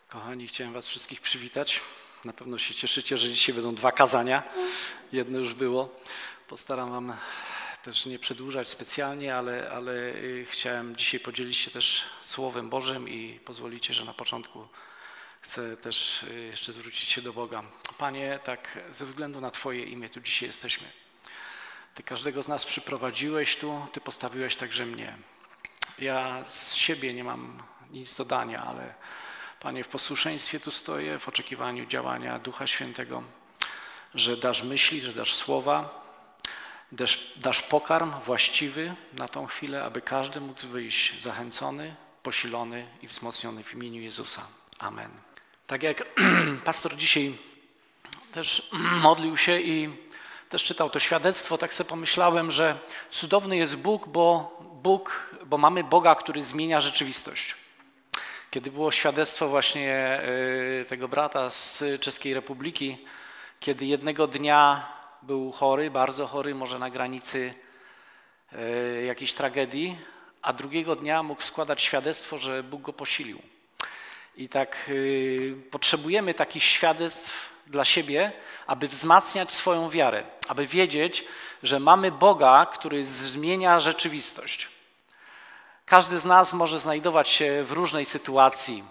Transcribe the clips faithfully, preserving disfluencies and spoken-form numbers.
Kochani, chciałem was wszystkich przywitać. Na pewno się cieszycie, że dzisiaj będą dwa kazania. Jedno już było. Postaram wam też nie przedłużać specjalnie, ale, ale chciałem dzisiaj podzielić się też Słowem Bożym i pozwolicie, że na początku chcę też jeszcze zwrócić się do Boga. Panie, tak ze względu na Twoje imię tu dzisiaj jesteśmy. Ty każdego z nas przyprowadziłeś tu, Ty postawiłeś także mnie. Ja z siebie nie mam nic do dania, ale Panie, w posłuszeństwie tu stoję, w oczekiwaniu działania Ducha Świętego, że dasz myśli, że dasz słowa, dasz, dasz pokarm właściwy na tą chwilę, aby każdy mógł wyjść zachęcony, posilony i wzmocniony w imieniu Jezusa. Amen. Tak jak pastor dzisiaj też modlił się i też czytał to świadectwo, tak sobie pomyślałem, że cudowny jest Bóg, bo Bóg, bo mamy Boga, który zmienia rzeczywistość. Kiedy było świadectwo właśnie tego brata z Czeskiej Republiki, kiedy jednego dnia był chory, bardzo chory, może na granicy jakiejś tragedii, a drugiego dnia mógł składać świadectwo, że Bóg go posilił. I tak potrzebujemy takich świadectw dla siebie, aby wzmacniać swoją wiarę, aby wiedzieć, że mamy Boga, który zmienia rzeczywistość. Każdy z nas może znajdować się w różnej sytuacji.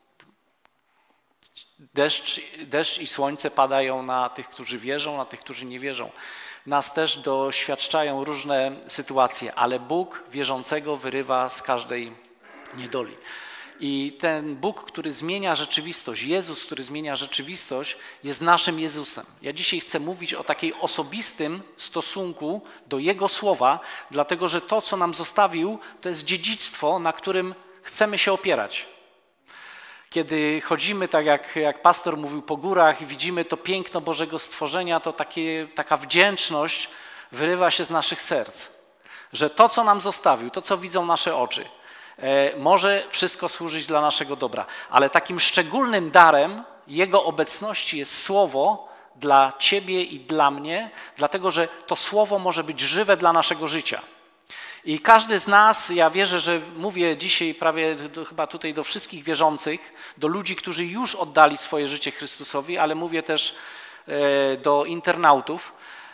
Deszcz, deszcz i słońce padają na tych, którzy wierzą, na tych, którzy nie wierzą. Nas też doświadczają różne sytuacje, ale Bóg wierzącego wyrywa z każdej niedoli. I ten Bóg, który zmienia rzeczywistość, Jezus, który zmienia rzeczywistość, jest naszym Jezusem. Ja dzisiaj chcę mówić o takiej osobistym stosunku do Jego Słowa, dlatego że to, co nam zostawił, to jest dziedzictwo, na którym chcemy się opierać. Kiedy chodzimy, tak jak, jak pastor mówił, po górach i widzimy to piękno Bożego stworzenia, to takie, taka wdzięczność wyrywa się z naszych serc. Że to, co nam zostawił, to, co widzą nasze oczy, może wszystko służyć dla naszego dobra, ale takim szczególnym darem Jego obecności jest Słowo dla Ciebie i dla mnie, dlatego że to Słowo może być żywe dla naszego życia. I każdy z nas, ja wierzę, że mówię dzisiaj prawie do, chyba tutaj do wszystkich wierzących, do ludzi, którzy już oddali swoje życie Chrystusowi, ale mówię też e, do internautów.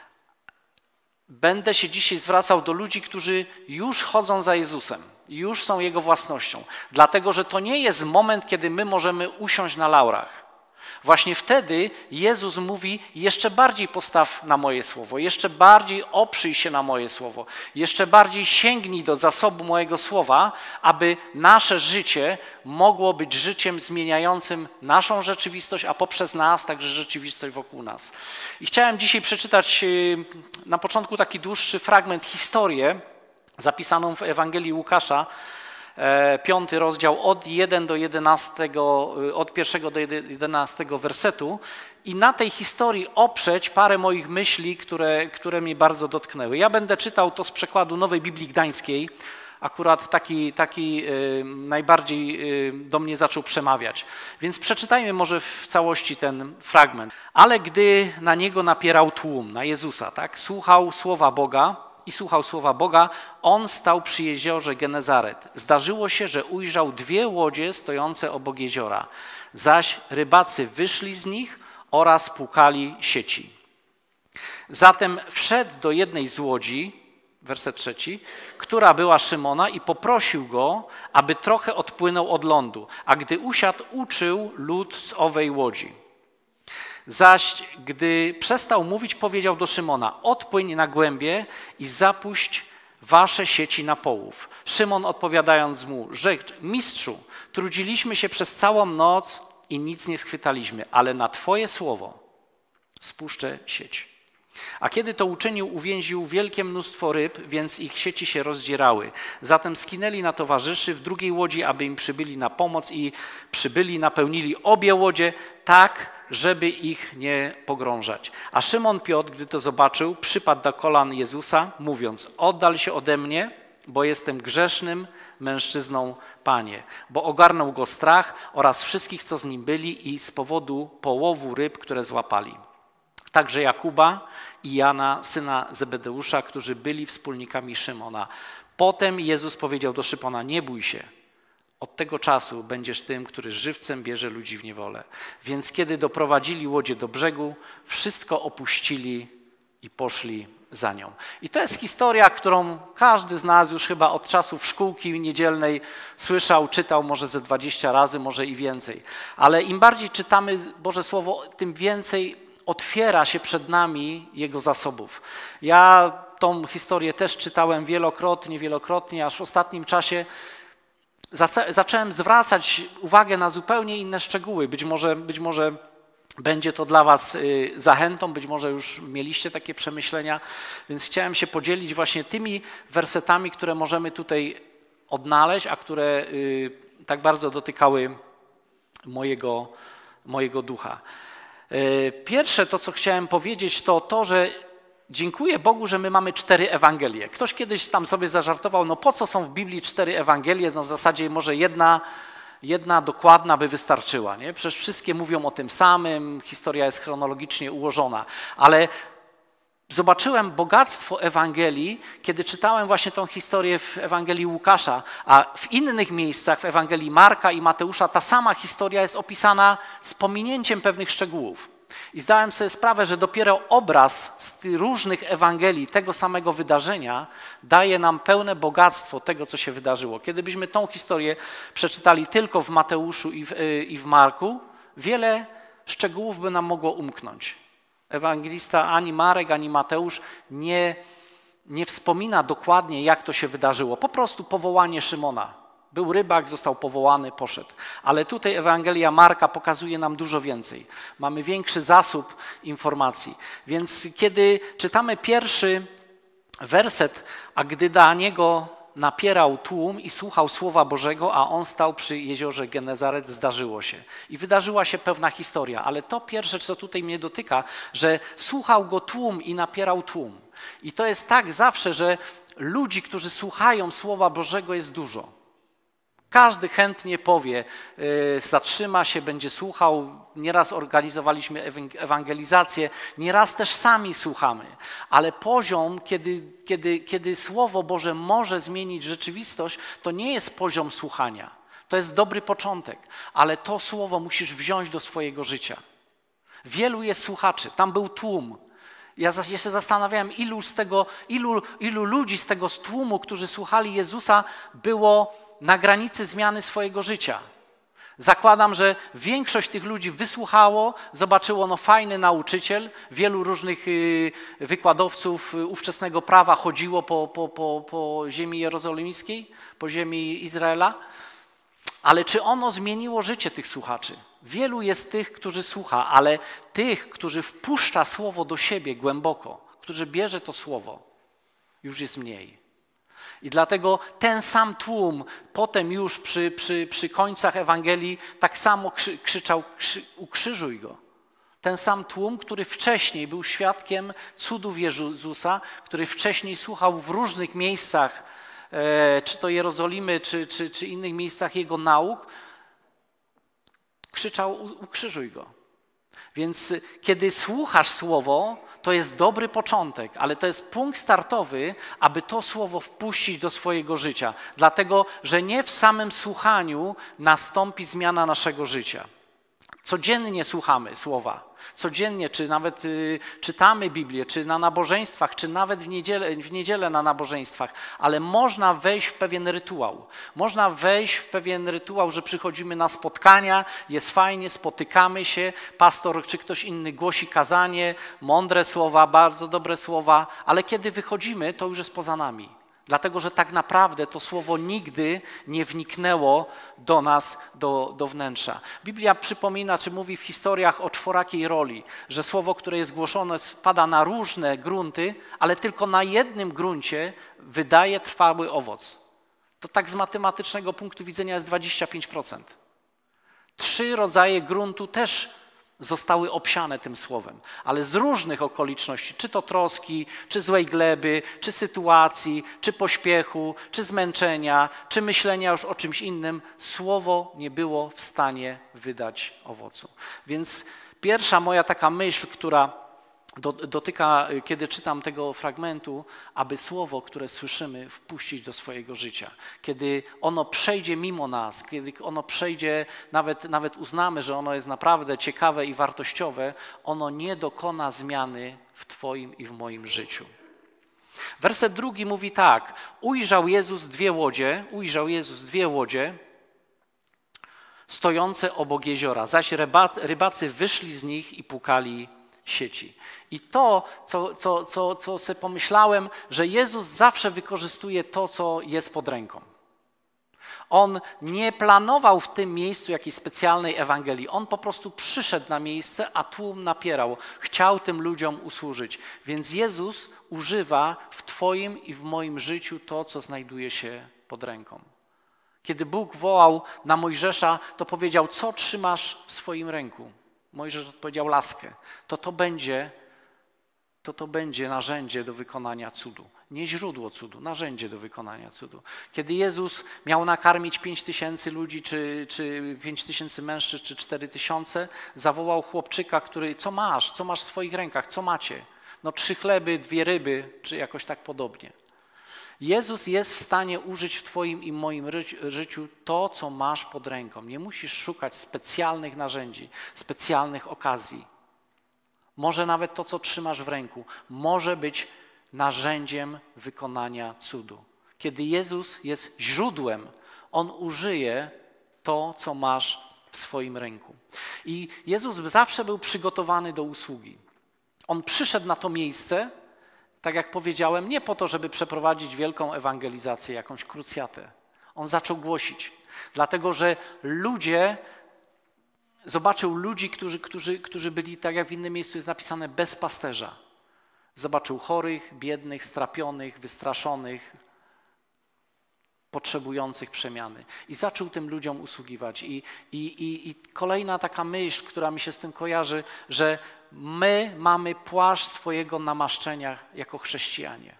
Będę się dzisiaj zwracał do ludzi, którzy już chodzą za Jezusem, już są Jego własnością. Dlatego, że to nie jest moment, kiedy my możemy usiąść na laurach. Właśnie wtedy Jezus mówi, jeszcze bardziej postaw na moje słowo, jeszcze bardziej oprzyj się na moje słowo, jeszcze bardziej sięgnij do zasobu mojego słowa, aby nasze życie mogło być życiem zmieniającym naszą rzeczywistość, a poprzez nas także rzeczywistość wokół nas. I chciałem dzisiaj przeczytać na początku taki dłuższy fragment, historię zapisaną w Ewangelii Łukasza, piąty rozdział od jeden do jedenastego, od pierwszego do jedenastego wersetu i na tej historii oprzeć parę moich myśli, które, które mnie bardzo dotknęły. Ja będę czytał to z przekładu Nowej Biblii Gdańskiej, akurat taki, taki y, najbardziej y, do mnie zaczął przemawiać. Więc przeczytajmy może w całości ten fragment. Ale gdy na niego napierał tłum, na Jezusa, tak, słuchał słowa Boga, i słuchał słowa Boga, on stał przy jeziorze Genezaret. Zdarzyło się, że ujrzał dwie łodzie stojące obok jeziora, zaś rybacy wyszli z nich oraz płukali sieci. Zatem wszedł do jednej z łodzi, werset trzeci, która była Szymona i poprosił go, aby trochę odpłynął od lądu, a gdy usiadł, uczył lud z owej łodzi. Zaś gdy przestał mówić, powiedział do Szymona, odpłyń na głębie i zapuść wasze sieci na połów. Szymon odpowiadając mu, rzekł, mistrzu, trudziliśmy się przez całą noc i nic nie schwytaliśmy, ale na Twoje słowo spuszczę sieć. A kiedy to uczynił, uwięził wielkie mnóstwo ryb, więc ich sieci się rozdzierały. Zatem skinęli na towarzyszy w drugiej łodzi, aby im przybyli na pomoc i przybyli, napełnili obie łodzie tak, żeby ich nie pogrążać. A Szymon Piotr, gdy to zobaczył, przypadł do kolan Jezusa, mówiąc, oddal się ode mnie, bo jestem grzesznym mężczyzną, Panie. Bo ogarnął go strach oraz wszystkich, co z nim byli i z powodu połowu ryb, które złapali. Także Jakuba i Jana, syna Zebedeusza, którzy byli wspólnikami Szymona. Potem Jezus powiedział do Szymona, nie bój się, od tego czasu będziesz tym, który żywcem bierze ludzi w niewolę. Więc kiedy doprowadzili łodzie do brzegu, wszystko opuścili i poszli za nią. I to jest historia, którą każdy z nas już chyba od czasów szkółki niedzielnej słyszał, czytał może ze dwadzieścia razy, może i więcej. Ale im bardziej czytamy Boże Słowo, tym więcej otwiera się przed nami Jego zasobów. Ja tą historię też czytałem wielokrotnie, wielokrotnie, aż w ostatnim czasie zacząłem zwracać uwagę na zupełnie inne szczegóły. Być może, być może będzie to dla was zachętą, być może już mieliście takie przemyślenia, więc chciałem się podzielić właśnie tymi wersetami, które możemy tutaj odnaleźć, a które tak bardzo dotykały mojego, mojego ducha. Pierwsze to, co chciałem powiedzieć, to to, że dziękuję Bogu, że my mamy cztery Ewangelie. Ktoś kiedyś tam sobie zażartował, no po co są w Biblii cztery Ewangelie? No w zasadzie może jedna, jedna dokładna by wystarczyła, nie? Przecież wszystkie mówią o tym samym, historia jest chronologicznie ułożona. Ale zobaczyłem bogactwo Ewangelii, kiedy czytałem właśnie tą historię w Ewangelii Łukasza, a w innych miejscach, w Ewangelii Marka i Mateusza, ta sama historia jest opisana z pominięciem pewnych szczegółów. I zdałem sobie sprawę, że dopiero obraz z tych różnych Ewangelii tego samego wydarzenia daje nam pełne bogactwo tego, co się wydarzyło. Kiedybyśmy tą historię przeczytali tylko w Mateuszu i w, i w Marku, wiele szczegółów by nam mogło umknąć. Ewangelista ani Marek, ani Mateusz nie, nie wspomina dokładnie, jak to się wydarzyło. Po prostu powołanie Szymona. Był rybak, został powołany, poszedł. Ale tutaj Ewangelia Marka pokazuje nam dużo więcej. Mamy większy zasób informacji. Więc kiedy czytamy pierwszy werset, a gdy do niego napierał tłum i słuchał Słowa Bożego, a on stał przy jeziorze Genezaret, zdarzyło się. I wydarzyła się pewna historia, ale to pierwsze, co tutaj mnie dotyka, że słuchał go tłum i napierał tłum. I to jest tak zawsze, że ludzi, którzy słuchają Słowa Bożego, jest dużo. Każdy chętnie powie, yy, zatrzyma się, będzie słuchał. Nieraz organizowaliśmy ewangelizację, nieraz też sami słuchamy. Ale poziom, kiedy, kiedy, kiedy Słowo Boże może zmienić rzeczywistość, to nie jest poziom słuchania. To jest dobry początek, ale to Słowo musisz wziąć do swojego życia. Wielu jest słuchaczy, tam był tłum. Ja się zastanawiałem, ilu, z tego, ilu, ilu ludzi z tego tłumu, którzy słuchali Jezusa, było na granicy zmiany swojego życia. Zakładam, że większość tych ludzi wysłuchało, zobaczyło, no fajny nauczyciel, wielu różnych wykładowców ówczesnego prawa chodziło po, po, po, po ziemi jerozolimskiej, po ziemi Izraela, ale czy ono zmieniło życie tych słuchaczy? Wielu jest tych, którzy słucha, ale tych, którzy wpuszcza Słowo do siebie głęboko, którzy bierze to Słowo, już jest mniej. I dlatego ten sam tłum potem już przy, przy, przy końcach Ewangelii tak samo krzy, krzyczał, krzy, ukrzyżuj go. Ten sam tłum, który wcześniej był świadkiem cudów Jezusa, który wcześniej słuchał w różnych miejscach, e, czy to Jerozolimy, czy, czy, czy innych miejscach jego nauk, krzyczał, ukrzyżuj go. Więc kiedy słuchasz Słowo, to jest dobry początek, ale to jest punkt startowy, aby to Słowo wpuścić do swojego życia. Dlatego, że nie w samym słuchaniu nastąpi zmiana naszego życia. Codziennie słuchamy Słowa. Codziennie, czy nawet y, czytamy Biblię, czy na nabożeństwach, czy nawet w niedzielę, w niedzielę na nabożeństwach, ale można wejść w pewien rytuał. Można wejść w pewien rytuał, że przychodzimy na spotkania, jest fajnie, spotykamy się, pastor czy ktoś inny głosi kazanie, mądre słowa, bardzo dobre słowa, ale kiedy wychodzimy, to już jest poza nami. Dlatego, że tak naprawdę to słowo nigdy nie wniknęło do nas, do, do wnętrza. Biblia przypomina, czy mówi w historiach o czworakiej roli, że słowo, które jest głoszone, spada na różne grunty, ale tylko na jednym gruncie wydaje trwały owoc. To tak z matematycznego punktu widzenia jest dwadzieścia pięć procent. Trzy rodzaje gruntu też zostały obsiane tym słowem, ale z różnych okoliczności, czy to troski, czy złej gleby, czy sytuacji, czy pośpiechu, czy zmęczenia, czy myślenia już o czymś innym, słowo nie było w stanie wydać owocu. Więc pierwsza moja taka myśl, która dotyka, kiedy czytam tego fragmentu, aby słowo, które słyszymy, wpuścić do swojego życia. Kiedy ono przejdzie mimo nas, kiedy ono przejdzie, nawet, nawet uznamy, że ono jest naprawdę ciekawe i wartościowe, ono nie dokona zmiany w Twoim i w moim życiu. Werset drugi mówi tak: ujrzał Jezus dwie łodzie, ujrzał Jezus dwie łodzie stojące obok jeziora, zaś rybacy, rybacy wyszli z nich i płukali sieci. I to, co, co, co, co sobie pomyślałem, że Jezus zawsze wykorzystuje to, co jest pod ręką. On nie planował w tym miejscu jakiejś specjalnej Ewangelii. On po prostu przyszedł na miejsce, a tłum napierał. Chciał tym ludziom usłużyć. Więc Jezus używa w Twoim i w moim życiu to, co znajduje się pod ręką. Kiedy Bóg wołał na Mojżesza, to powiedział: co trzymasz w swoim ręku? Mojżesz odpowiedział: laskę. To to będzie, to to będzie narzędzie do wykonania cudu. Nie źródło cudu, narzędzie do wykonania cudu. Kiedy Jezus miał nakarmić pięć tysięcy ludzi, czy, czy pięć tysięcy mężczyzn, czy cztery tysiące, zawołał chłopczyka, który: co masz? Co masz w swoich rękach? Co macie? No trzy chleby, dwie ryby, czy jakoś tak podobnie. Jezus jest w stanie użyć w Twoim i moim życiu to, co masz pod ręką. Nie musisz szukać specjalnych narzędzi, specjalnych okazji. Może nawet to, co trzymasz w ręku, może być narzędziem wykonania cudu. Kiedy Jezus jest źródłem, On użyje to, co masz w swoim ręku. I Jezus zawsze był przygotowany do usługi. On przyszedł na to miejsce, tak jak powiedziałem, nie po to, żeby przeprowadzić wielką ewangelizację, jakąś krucjatę. On zaczął głosić, dlatego że ludzie, zobaczył ludzi, którzy, którzy, którzy byli, tak jak w innym miejscu jest napisane, bez pasterza. Zobaczył chorych, biednych, strapionych, wystraszonych, potrzebujących przemiany. I zaczął tym ludziom usługiwać. I, i, i, i kolejna taka myśl, która mi się z tym kojarzy, że my mamy płaszcz swojego namaszczenia jako chrześcijanie.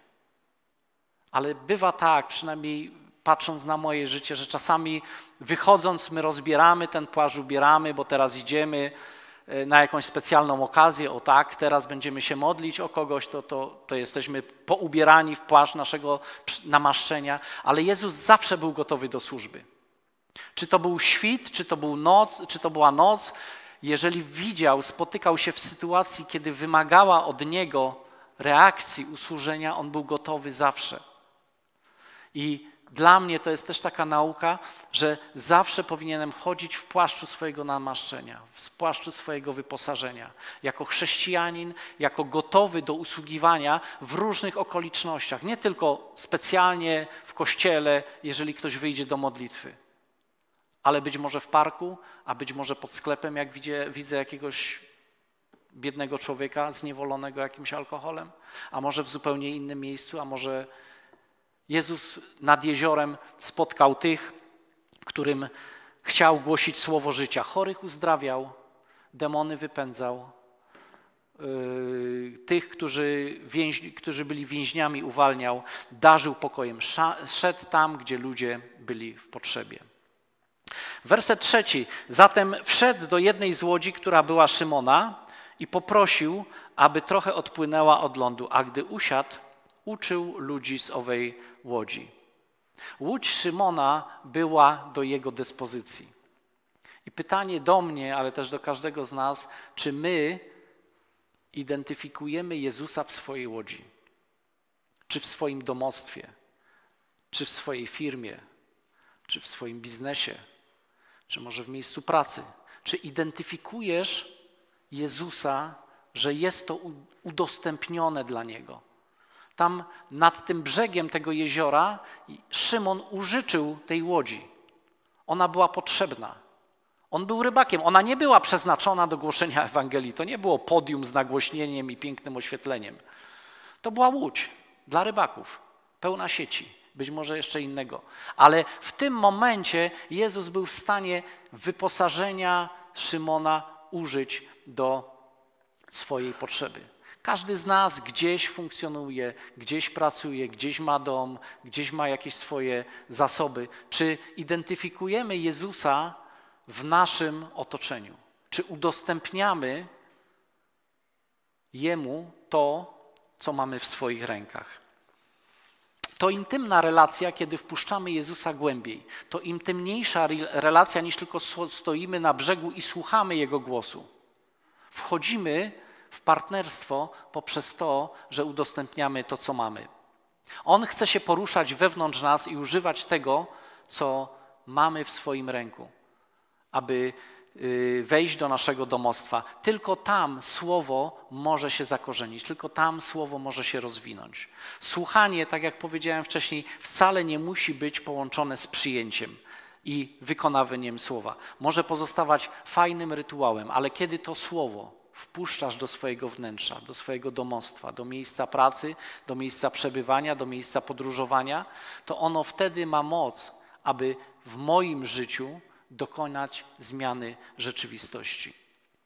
Ale bywa tak, przynajmniej patrząc na moje życie, że czasami wychodząc my rozbieramy ten płaszcz, ubieramy, bo teraz idziemy na jakąś specjalną okazję, o tak, teraz będziemy się modlić o kogoś, to, to, to jesteśmy poubierani w płaszcz naszego namaszczenia, ale Jezus zawsze był gotowy do służby. Czy to był świt, czy to był noc, czy to była noc, jeżeli widział, spotykał się w sytuacji, kiedy wymagała od Niego reakcji, usłużenia, On był gotowy zawsze. I dla mnie to jest też taka nauka, że zawsze powinienem chodzić w płaszczu swojego namaszczenia, w płaszczu swojego wyposażenia. Jako chrześcijanin, jako gotowy do usługiwania w różnych okolicznościach. Nie tylko specjalnie w kościele, jeżeli ktoś wyjdzie do modlitwy. Ale być może w parku, a być może pod sklepem, jak widzę, widzę jakiegoś biednego człowieka zniewolonego jakimś alkoholem, a może w zupełnie innym miejscu, a może Jezus nad jeziorem spotkał tych, którym chciał głosić słowo życia. Chorych uzdrawiał, demony wypędzał, yy, tych, którzy, więź, którzy byli więźniami, uwalniał, darzył pokojem, szedł tam, gdzie ludzie byli w potrzebie. Werset trzeci. Zatem wszedł do jednej z łodzi, która była Szymona, i poprosił, aby trochę odpłynęła od lądu, a gdy usiadł, uczył ludzi z owej łodzi. Łódź Szymona była do jego dyspozycji. I pytanie do mnie, ale też do każdego z nas, czy my identyfikujemy Jezusa w swojej łodzi? Czy w swoim domostwie? Czy w swojej firmie? Czy w swoim biznesie? Czy może w miejscu pracy? Czy identyfikujesz Jezusa, że jest to udostępnione dla Niego? Tam nad tym brzegiem tego jeziora Szymon użyczył tej łodzi. Ona była potrzebna. On był rybakiem. Ona nie była przeznaczona do głoszenia Ewangelii. To nie było podium z nagłośnieniem i pięknym oświetleniem. To była łódź dla rybaków, pełna sieci, być może jeszcze innego. Ale w tym momencie Jezus był w stanie wyposażenia Szymona użyć do swojej potrzeby. Każdy z nas gdzieś funkcjonuje, gdzieś pracuje, gdzieś ma dom, gdzieś ma jakieś swoje zasoby. Czy identyfikujemy Jezusa w naszym otoczeniu? Czy udostępniamy Jemu to, co mamy w swoich rękach. To intymna relacja, kiedy wpuszczamy Jezusa głębiej. To intymniejsza relacja, niż tylko stoimy na brzegu i słuchamy Jego głosu. Wchodzimy w partnerstwo poprzez to, że udostępniamy to, co mamy. On chce się poruszać wewnątrz nas i używać tego, co mamy w swoim ręku, aby wejść do naszego domostwa. Tylko tam słowo może się zakorzenić, tylko tam słowo może się rozwinąć. Słuchanie, tak jak powiedziałem wcześniej, wcale nie musi być połączone z przyjęciem i wykonywaniem słowa. Może pozostawać fajnym rytuałem, ale kiedy to słowo wpuszczasz do swojego wnętrza, do swojego domostwa, do miejsca pracy, do miejsca przebywania, do miejsca podróżowania, to ono wtedy ma moc, aby w moim życiu dokonać zmiany rzeczywistości.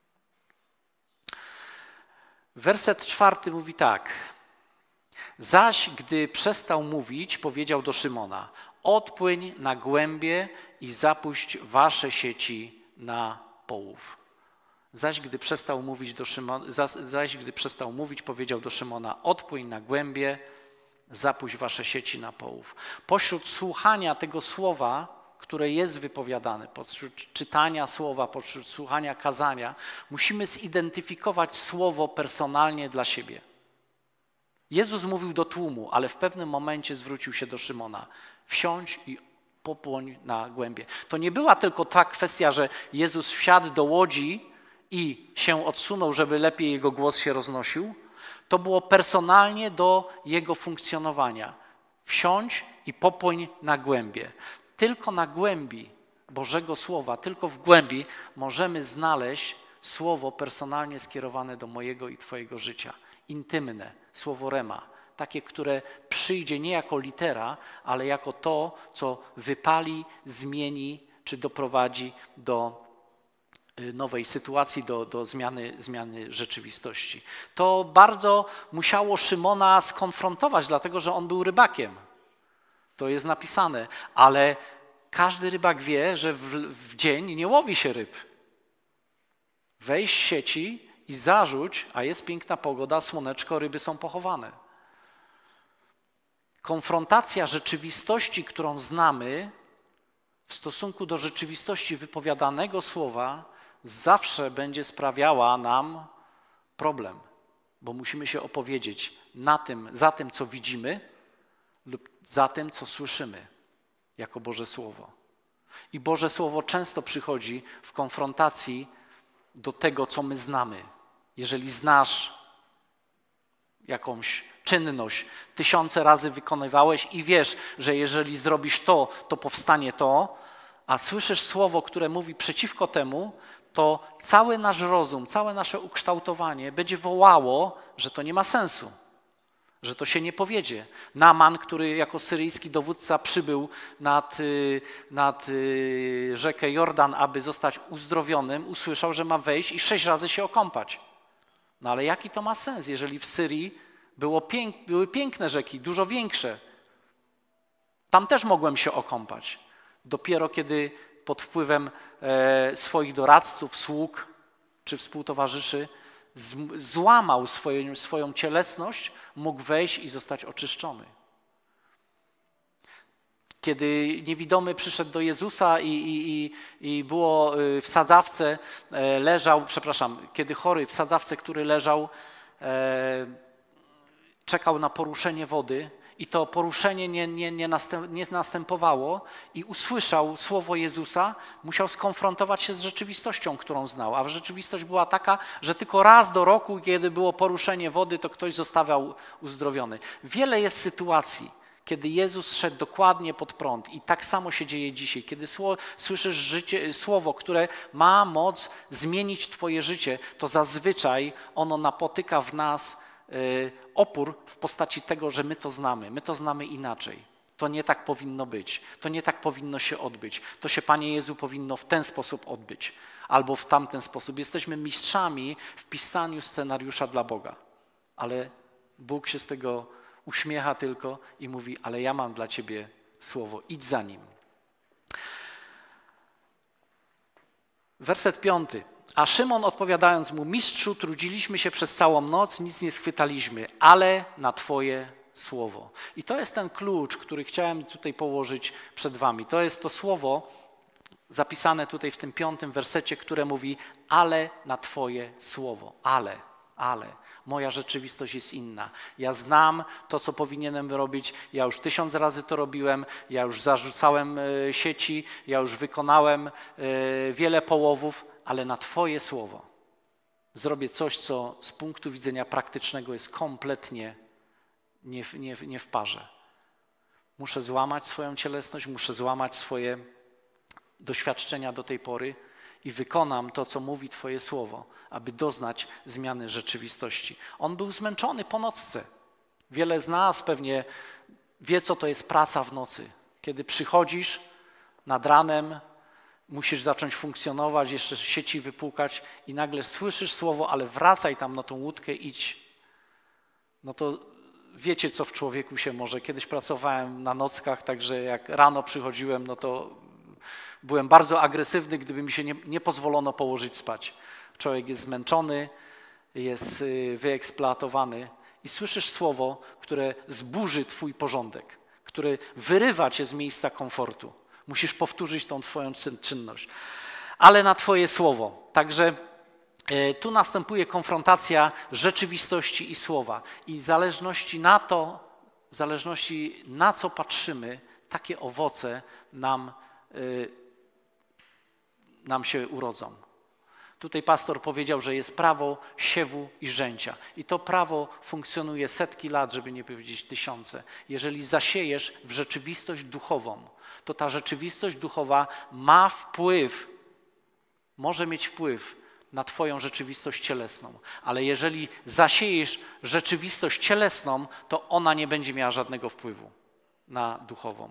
Werset czwarty mówi tak. Zaś gdy przestał mówić, powiedział do Szymona: odpłyń na głębie i zapuść wasze sieci na połów. Zaś gdy przestał mówić do Szymona, zaś gdy przestał mówić, powiedział do Szymona: odpłyń na głębie, zapuść wasze sieci na połów. Pośród słuchania tego słowa, które jest wypowiadane, pośród czytania słowa, pośród słuchania kazania, musimy zidentyfikować słowo personalnie dla siebie. Jezus mówił do tłumu, ale w pewnym momencie zwrócił się do Szymona. Wsiądź i popłoń na głębie. To nie była tylko ta kwestia, że Jezus wsiadł do łodzi i się odsunął, żeby lepiej jego głos się roznosił. To było personalnie do jego funkcjonowania. Wsiądź i popłoń na głębie. Tylko na głębi Bożego Słowa, tylko w głębi możemy znaleźć słowo personalnie skierowane do mojego i twojego życia. Intymne, słowo rema. Takie, które przyjdzie nie jako litera, ale jako to, co wypali, zmieni, czy doprowadzi do nowej sytuacji, do, do zmiany, zmiany rzeczywistości. To bardzo musiało Szymona skonfrontować, dlatego że on był rybakiem. To jest napisane, ale każdy rybak wie, że w, w dzień nie łowi się ryb. Weź sieci i zarzuć, a jest piękna pogoda, słoneczko, ryby są pochowane. Konfrontacja rzeczywistości, którą znamy, w stosunku do rzeczywistości wypowiadanego słowa, zawsze będzie sprawiała nam problem, bo musimy się opowiedzieć na tym, za tym, co widzimy, lub za tym, co słyszymy jako Boże Słowo. I Boże Słowo często przychodzi w konfrontacji do tego, co my znamy. Jeżeli znasz jakąś czynność, tysiące razy wykonywałeś i wiesz, że jeżeli zrobisz to, to powstanie to, a słyszysz słowo, które mówi przeciwko temu, to cały nasz rozum, całe nasze ukształtowanie będzie wołało, że to nie ma sensu. Że to się nie powiedzie. Naaman, który jako syryjski dowódca przybył nad, nad rzekę Jordan, aby zostać uzdrowionym, usłyszał, że ma wejść i sześć razy się okąpać. No ale jaki to ma sens, jeżeli w Syrii było pięk, były piękne rzeki, dużo większe. Tam też mogłem się okąpać. Dopiero kiedy pod wpływem e, swoich doradców, sług czy współtowarzyszy z, złamał swoją, swoją cielesność, mógł wejść i zostać oczyszczony. Kiedy niewidomy przyszedł do Jezusa i, i, i, i było w sadzawce, leżał, przepraszam, kiedy chory w sadzawce, który leżał, e, czekał na poruszenie wody i to poruszenie nie, nie, nie, następ, nie następowało i usłyszał słowo Jezusa, musiał skonfrontować się z rzeczywistością, którą znał. A rzeczywistość była taka, że tylko raz do roku, kiedy było poruszenie wody, to ktoś zostawał uzdrowiony. Wiele jest sytuacji, kiedy Jezus szedł dokładnie pod prąd i tak samo się dzieje dzisiaj. Kiedy sło, słyszysz życie, słowo, które ma moc zmienić twoje życie, to zazwyczaj ono napotyka w nas y, opór w postaci tego, że my to znamy. My to znamy inaczej. To nie tak powinno być. To nie tak powinno się odbyć. To się, Panie Jezu, powinno w ten sposób odbyć. Albo w tamten sposób. Jesteśmy mistrzami w pisaniu scenariusza dla Boga. Ale Bóg się z tego uśmiecha tylko i mówi, ale ja mam dla ciebie słowo, idź za nim. Werset piąty. A Szymon odpowiadając mu, mistrzu, trudziliśmy się przez całą noc, nic nie schwytaliśmy, ale na Twoje słowo. I to jest ten klucz, który chciałem tutaj położyć przed wami. To jest to słowo zapisane tutaj w tym piątym wersecie, które mówi, ale na Twoje słowo. Ale, ale. Moja rzeczywistość jest inna. Ja znam to, co powinienem robić. Ja już tysiąc razy to robiłem. Ja już zarzucałem sieci. Ja już wykonałem wiele połowów, ale na Twoje słowo zrobię coś, co z punktu widzenia praktycznego jest kompletnie nie w, nie, nie w parze. Muszę złamać swoją cielesność, muszę złamać swoje doświadczenia do tej pory i wykonam to, co mówi Twoje słowo, aby doznać zmiany rzeczywistości. On był zmęczony po nocce. Wiele z nas pewnie wie, co to jest praca w nocy. Kiedy przychodzisz nad ranem, musisz zacząć funkcjonować, jeszcze sieci wypłukać i nagle słyszysz słowo, ale wracaj tam na tą łódkę, idź. No to wiecie, co w człowieku się może. Kiedyś pracowałem na nockach, także jak rano przychodziłem, no to byłem bardzo agresywny, gdyby mi się nie, nie pozwolono położyć spać. Człowiek jest zmęczony, jest wyeksploatowany i słyszysz słowo, które zburzy twój porządek, które wyrywa cię z miejsca komfortu. Musisz powtórzyć tą twoją czynność. Ale na Twoje słowo. Także tu następuje konfrontacja rzeczywistości i słowa. I w zależności na to, w zależności na co patrzymy, takie owoce nam, nam się urodzą. Tutaj pastor powiedział, że jest prawo siewu i żęcia. I to prawo funkcjonuje setki lat, żeby nie powiedzieć tysiące. Jeżeli zasiejesz w rzeczywistość duchową, to ta rzeczywistość duchowa ma wpływ, może mieć wpływ na Twoją rzeczywistość cielesną. Ale jeżeli zasiejesz rzeczywistość cielesną, to ona nie będzie miała żadnego wpływu na duchową.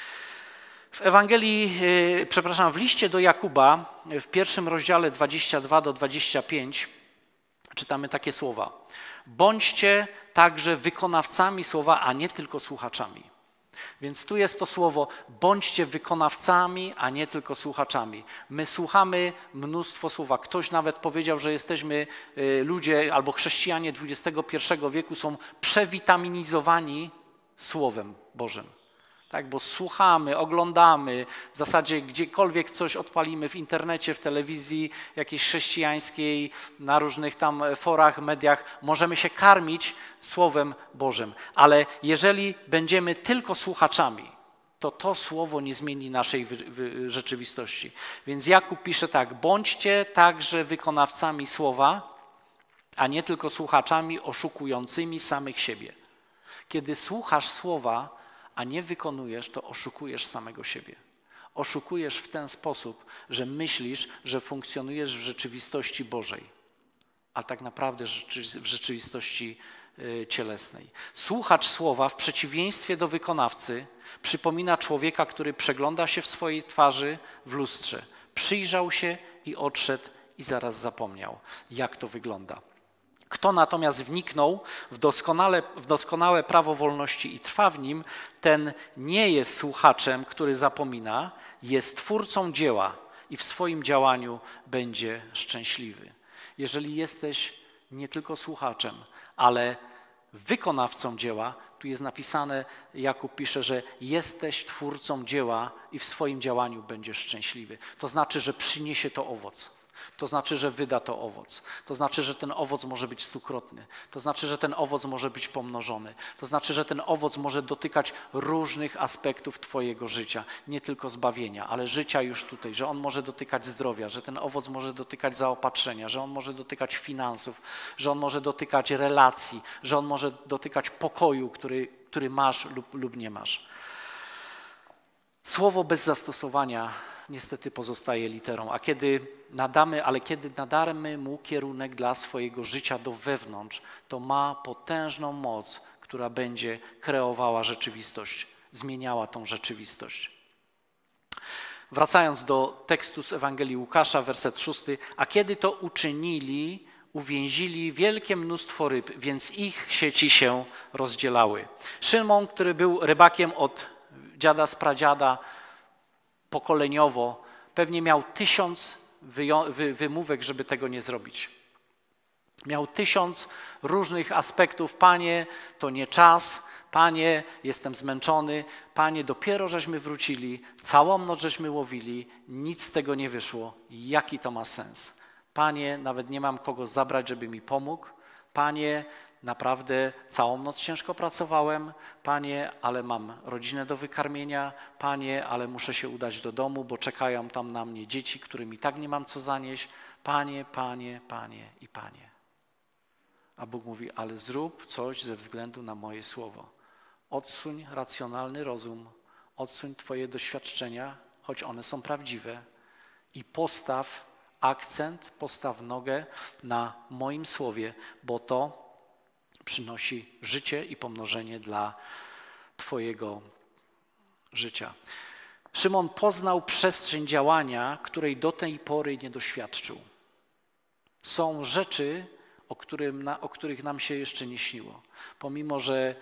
W Ewangelii, yy, przepraszam, w liście do Jakuba, w pierwszym rozdziale dwudziestym drugim do dwudziestego piątego czytamy takie słowa. Bądźcie także wykonawcami słowa, a nie tylko słuchaczami. Więc tu jest to słowo, bądźcie wykonawcami, a nie tylko słuchaczami. My słuchamy mnóstwo słowa. Ktoś nawet powiedział, że jesteśmy y, ludzie albo chrześcijanie dwudziestego pierwszego wieku są przewitaminizowani Słowem Bożym. Tak, bo słuchamy, oglądamy, w zasadzie gdziekolwiek coś odpalimy w internecie, w telewizji jakiejś chrześcijańskiej, na różnych tam forach, mediach, możemy się karmić Słowem Bożym. Ale jeżeli będziemy tylko słuchaczami, to to słowo nie zmieni naszej wy, wy, rzeczywistości. Więc Jakub pisze tak, bądźcie także wykonawcami słowa, a nie tylko słuchaczami oszukującymi samych siebie. Kiedy słuchasz słowa, a nie wykonujesz, to oszukujesz samego siebie. Oszukujesz w ten sposób, że myślisz, że funkcjonujesz w rzeczywistości Bożej, a tak naprawdę w rzeczywistości cielesnej. Słuchacz słowa w przeciwieństwie do wykonawcy przypomina człowieka, który przegląda się w swojej twarzy w lustrze. Przyjrzał się i odszedł i zaraz zapomniał, jak to wygląda. Kto natomiast wniknął w doskonale, w doskonałe prawo wolności i trwa w nim, ten nie jest słuchaczem, który zapomina, jest twórcą dzieła i w swoim działaniu będzie szczęśliwy. Jeżeli jesteś nie tylko słuchaczem, ale wykonawcą dzieła, tu jest napisane, Jakub pisze, że jesteś twórcą dzieła i w swoim działaniu będziesz szczęśliwy. To znaczy, że przyniesie to owoc. To znaczy, że wyda to owoc. To znaczy, że ten owoc może być stukrotny. To znaczy, że ten owoc może być pomnożony. To znaczy, że ten owoc może dotykać różnych aspektów Twojego życia. Nie tylko zbawienia, ale życia już tutaj. Że on może dotykać zdrowia, że ten owoc może dotykać zaopatrzenia, że on może dotykać finansów, że on może dotykać relacji, że on może dotykać pokoju, który, który masz lub, lub nie masz. Słowo bez zastosowania niestety pozostaje literą, a kiedy nadamy, ale kiedy nadamy mu kierunek dla swojego życia do wewnątrz, to ma potężną moc, która będzie kreowała rzeczywistość, zmieniała tą rzeczywistość. Wracając do tekstu z Ewangelii Łukasza, werset szósty, a kiedy to uczynili, uwięzili wielkie mnóstwo ryb, więc ich sieci się rozdzielały. Szymon, który był rybakiem od dziada z pradziada, pokoleniowo, pewnie miał tysiąc wy, wymówek, żeby tego nie zrobić. Miał tysiąc różnych aspektów. Panie, to nie czas. Panie, jestem zmęczony. Panie, dopiero żeśmy wrócili, całą noc żeśmy łowili, nic z tego nie wyszło. Jaki to ma sens? Panie, nawet nie mam kogo zabrać, żeby mi pomógł. Panie, naprawdę całą noc ciężko pracowałem. Panie, ale mam rodzinę do wykarmienia. Panie, ale muszę się udać do domu, bo czekają tam na mnie dzieci, którym i tak nie mam co zanieść. Panie, Panie, Panie i Panie. A Bóg mówi, ale zrób coś ze względu na moje słowo. Odsuń racjonalny rozum, odsuń twoje doświadczenia, choć one są prawdziwe i postaw akcent, postaw nogę na moim słowie, bo to przynosi życie i pomnożenie dla twojego życia. Szymon poznał przestrzeń działania, której do tej pory nie doświadczył. Są rzeczy, o, którym, o których nam się jeszcze nie śniło. Pomimo, że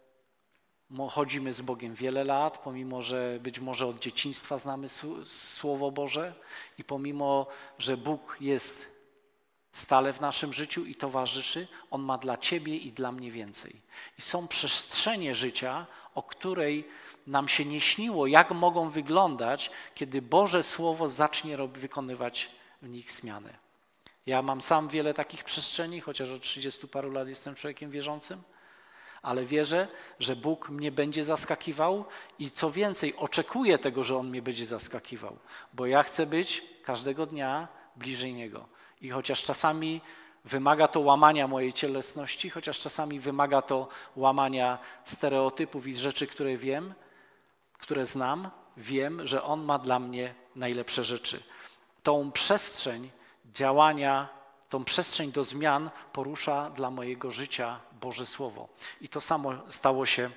chodzimy z Bogiem wiele lat, pomimo, że być może od dzieciństwa znamy Słowo Boże i pomimo, że Bóg jest stale w naszym życiu i towarzyszy, On ma dla ciebie i dla mnie więcej. I są przestrzenie życia, o której nam się nie śniło, jak mogą wyglądać, kiedy Boże Słowo zacznie wykonywać w nich zmianę. Ja mam sam wiele takich przestrzeni, chociaż od trzydziestu paru lat jestem człowiekiem wierzącym, ale wierzę, że Bóg mnie będzie zaskakiwał i co więcej, oczekuję tego, że On mnie będzie zaskakiwał, bo ja chcę być każdego dnia bliżej Niego. I chociaż czasami wymaga to łamania mojej cielesności, chociaż czasami wymaga to łamania stereotypów i rzeczy, które wiem, które znam, wiem, że On ma dla mnie najlepsze rzeczy. Tą przestrzeń działania, tą przestrzeń do zmian porusza dla mojego życia Boże Słowo. I to samo stało się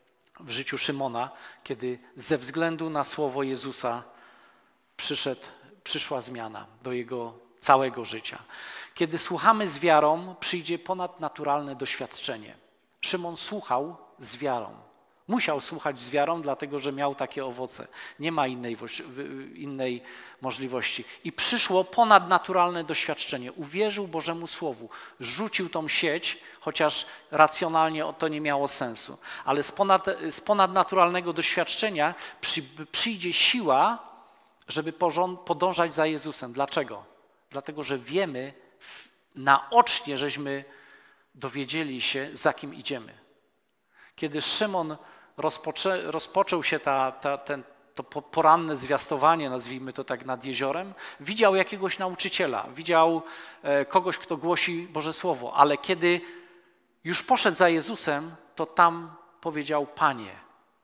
w życiu Szymona, kiedy ze względu na Słowo Jezusa przyszedł, przyszła zmiana do jego całego życia. Kiedy słuchamy z wiarą, przyjdzie ponadnaturalne doświadczenie. Szymon słuchał z wiarą. Musiał słuchać z wiarą, dlatego że miał takie owoce. Nie ma innej, innej możliwości. I przyszło ponadnaturalne doświadczenie. Uwierzył Bożemu Słowu. Rzucił tą sieć, chociaż racjonalnie to nie miało sensu. Ale z, ponad, z ponadnaturalnego doświadczenia przy, przyjdzie siła, żeby podążać za Jezusem. Dlaczego? Dlatego, że wiemy, naocznie żeśmy dowiedzieli się, za kim idziemy. Kiedy Szymon rozpoczę, rozpoczął się ta, ta, ten, to poranne zwiastowanie, nazwijmy to tak, nad jeziorem, widział jakiegoś nauczyciela, widział kogoś, kto głosi Boże Słowo, ale kiedy już poszedł za Jezusem, to tam powiedział: Panie,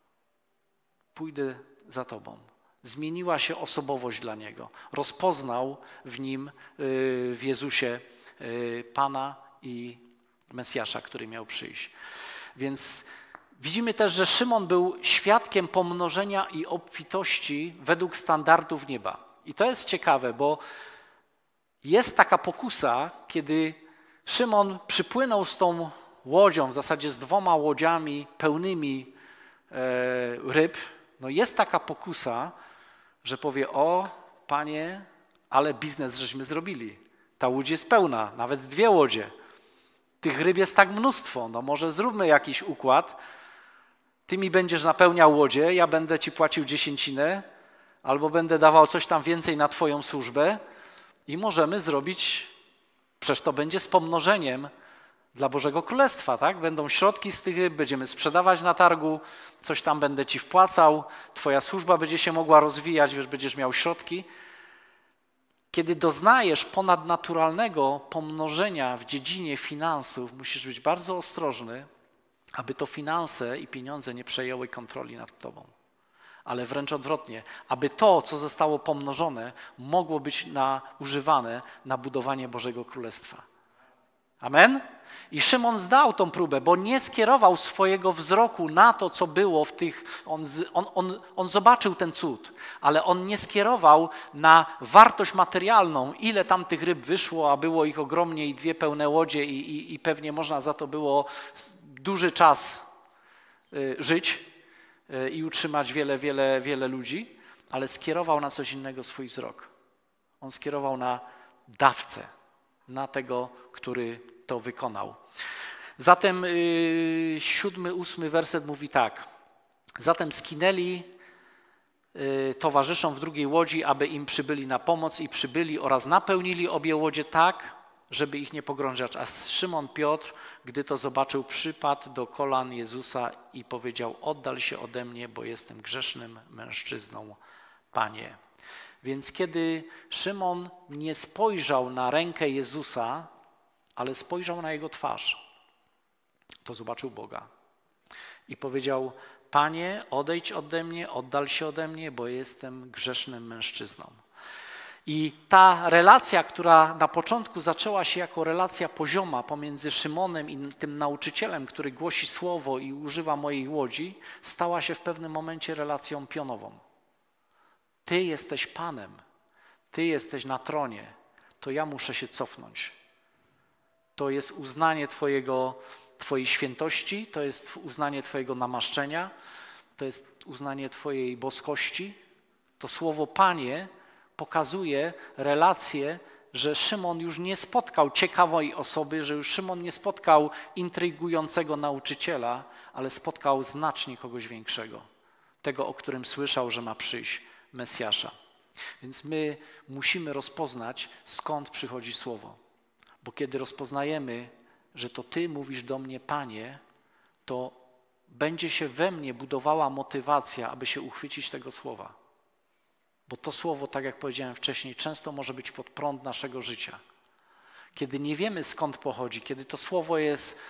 pójdę za Tobą. Zmieniła się osobowość dla niego. Rozpoznał w nim, w Jezusie, Pana i Mesjasza, który miał przyjść. Więc widzimy też, że Szymon był świadkiem pomnożenia i obfitości według standardów nieba. I to jest ciekawe, bo jest taka pokusa, kiedy Szymon przypłynął z tą łodzią, w zasadzie z dwoma łodziami pełnymi ryb. No jest taka pokusa, że powie: o, Panie, ale biznes żeśmy zrobili. Ta łódź jest pełna, nawet dwie łodzie. Tych ryb jest tak mnóstwo, no może zróbmy jakiś układ. Ty mi będziesz napełniał łodzie, ja będę ci płacił dziesięcinę, albo będę dawał coś tam więcej na twoją służbę i możemy zrobić, przecież to będzie z pomnożeniem dla Bożego Królestwa, tak? Będą środki z tych ryb, będziemy sprzedawać na targu, coś tam będę ci wpłacał, twoja służba będzie się mogła rozwijać, wiesz, będziesz miał środki. Kiedy doznajesz ponadnaturalnego pomnożenia w dziedzinie finansów, musisz być bardzo ostrożny, aby to finanse i pieniądze nie przejęły kontroli nad tobą. Ale wręcz odwrotnie, aby to, co zostało pomnożone, mogło być na, używane na budowanie Bożego Królestwa. Amen? I Szymon zdał tą próbę, bo nie skierował swojego wzroku na to, co było w tych... On, on, on, on zobaczył ten cud, ale on nie skierował na wartość materialną, ile tam tych ryb wyszło, a było ich ogromnie i dwie pełne łodzie i, i, i pewnie można za to było duży czas y, żyć y, i utrzymać wiele, wiele, wiele ludzi, ale skierował na coś innego swój wzrok. On skierował na dawcę, na tego, który to wykonał. Zatem yy, siódmy, ósmy werset mówi tak. Zatem skinęli yy, towarzyszom w drugiej łodzi, aby im przybyli na pomoc i przybyli oraz napełnili obie łodzie tak, żeby ich nie pogrążać. A Szymon Piotr, gdy to zobaczył, przypadł do kolan Jezusa i powiedział: oddal się ode mnie, bo jestem grzesznym mężczyzną, Panie. Więc kiedy Szymon nie spojrzał na rękę Jezusa, ale spojrzał na jego twarz, to zobaczył Boga. I powiedział: Panie, odejdź ode mnie, oddal się ode mnie, bo jestem grzesznym mężczyzną. I ta relacja, która na początku zaczęła się jako relacja pozioma pomiędzy Szymonem i tym nauczycielem, który głosi słowo i używa mojej łodzi, stała się w pewnym momencie relacją pionową. Ty jesteś Panem, Ty jesteś na tronie, to ja muszę się cofnąć. To jest uznanie Twojego, Twojej świętości, to jest uznanie Twojego namaszczenia, to jest uznanie Twojej boskości. To słowo Panie pokazuje relację, że Szymon już nie spotkał ciekawej osoby, że już Szymon nie spotkał intrygującego nauczyciela, ale spotkał znacznie kogoś większego. Tego, o którym słyszał, że ma przyjść, Mesjasza. Więc my musimy rozpoznać, skąd przychodzi słowo. Bo kiedy rozpoznajemy, że to Ty mówisz do mnie, Panie, to będzie się we mnie budowała motywacja, aby się uchwycić tego słowa. Bo to słowo, tak jak powiedziałem wcześniej, często może być pod prąd naszego życia. Kiedy nie wiemy, skąd pochodzi, kiedy to słowo jest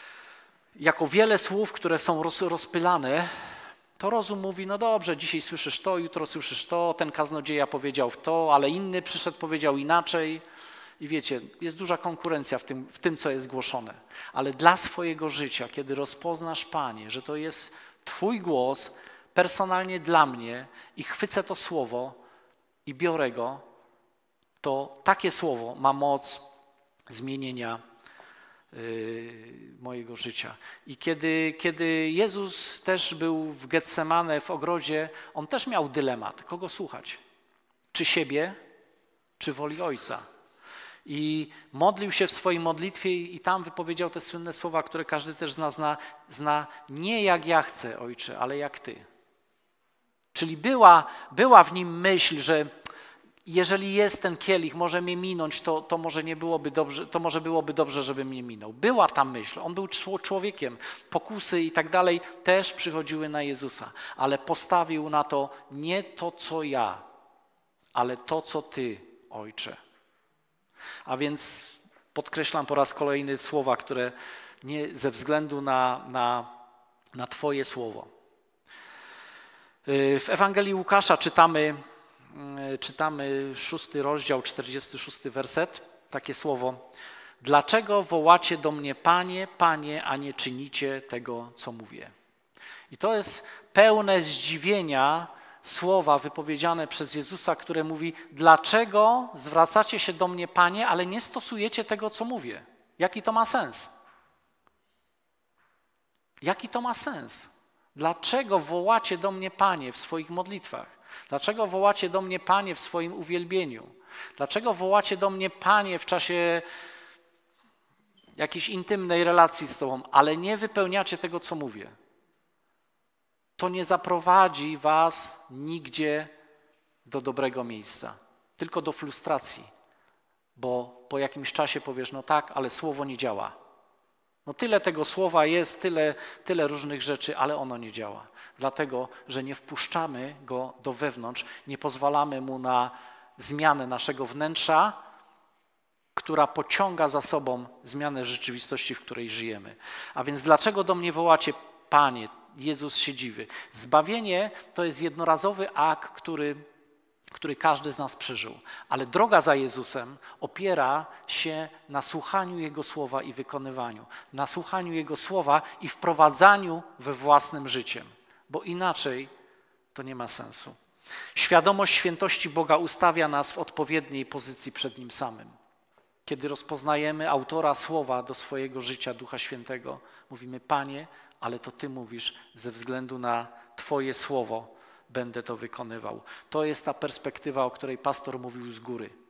jako wiele słów, które są roz, rozpylane, to rozum mówi: no dobrze, dzisiaj słyszysz to, jutro słyszysz to, ten kaznodzieja powiedział w to, ale inny przyszedł, powiedział inaczej. I wiecie, jest duża konkurencja w tym, w tym, co jest głoszone. Ale dla swojego życia, kiedy rozpoznasz, Panie, że to jest Twój głos, personalnie dla mnie i chwycę to słowo i biorę go, to takie słowo ma moc zmienienia yy, mojego życia. I kiedy, kiedy Jezus też był w Getsemane, w ogrodzie, On też miał dylemat, kogo słuchać. Czy siebie, czy woli Ojca. I modlił się w swojej modlitwie i tam wypowiedział te słynne słowa, które każdy też z nas zna, zna: nie jak ja chcę, Ojcze, ale jak Ty. Czyli była, była w nim myśl, że jeżeli jest ten kielich, może mnie minąć, to, to może nie byłoby dobrze, to może byłoby dobrze, żeby mnie minął. Była ta myśl, on był człowiekiem, pokusy i tak dalej też przychodziły na Jezusa, ale postawił na to nie to, co ja, ale to, co Ty, Ojcze. A więc podkreślam po raz kolejny słowa, które nie ze względu na, na, na Twoje słowo. W Ewangelii Łukasza czytamy, czytamy szósty rozdział, czterdziesty szósty werset, takie słowo: dlaczego wołacie do mnie, Panie, Panie, a nie czynicie tego, co mówię? I to jest pełne zdziwienia słowa wypowiedziane przez Jezusa, które mówi: dlaczego zwracacie się do mnie, Panie, ale nie stosujecie tego, co mówię? Jaki to ma sens? Jaki to ma sens? Dlaczego wołacie do mnie, Panie, w swoich modlitwach? Dlaczego wołacie do mnie, Panie, w swoim uwielbieniu? Dlaczego wołacie do mnie, Panie, w czasie jakiejś intymnej relacji z Tobą, ale nie wypełniacie tego, co mówię? To nie zaprowadzi was nigdzie do dobrego miejsca, tylko do frustracji, bo po jakimś czasie powiesz: no tak, ale słowo nie działa. No tyle tego słowa jest, tyle, tyle różnych rzeczy, ale ono nie działa. Dlatego, że nie wpuszczamy go do wewnątrz, nie pozwalamy mu na zmianę naszego wnętrza, która pociąga za sobą zmianę rzeczywistości, w której żyjemy. A więc dlaczego do mnie wołacie, Panie? Jezus się dziwi. Zbawienie to jest jednorazowy akt, który, który każdy z nas przeżył. Ale droga za Jezusem opiera się na słuchaniu Jego słowa i wykonywaniu. Na słuchaniu Jego słowa i wprowadzaniu we własnym życiem. Bo inaczej to nie ma sensu. Świadomość świętości Boga ustawia nas w odpowiedniej pozycji przed Nim samym. Kiedy rozpoznajemy autora słowa do swojego życia, Ducha Świętego, mówimy: Panie, ale to Ty mówisz, ze względu na Twoje słowo będę to wykonywał. To jest ta perspektywa, o której pastor mówił z góry.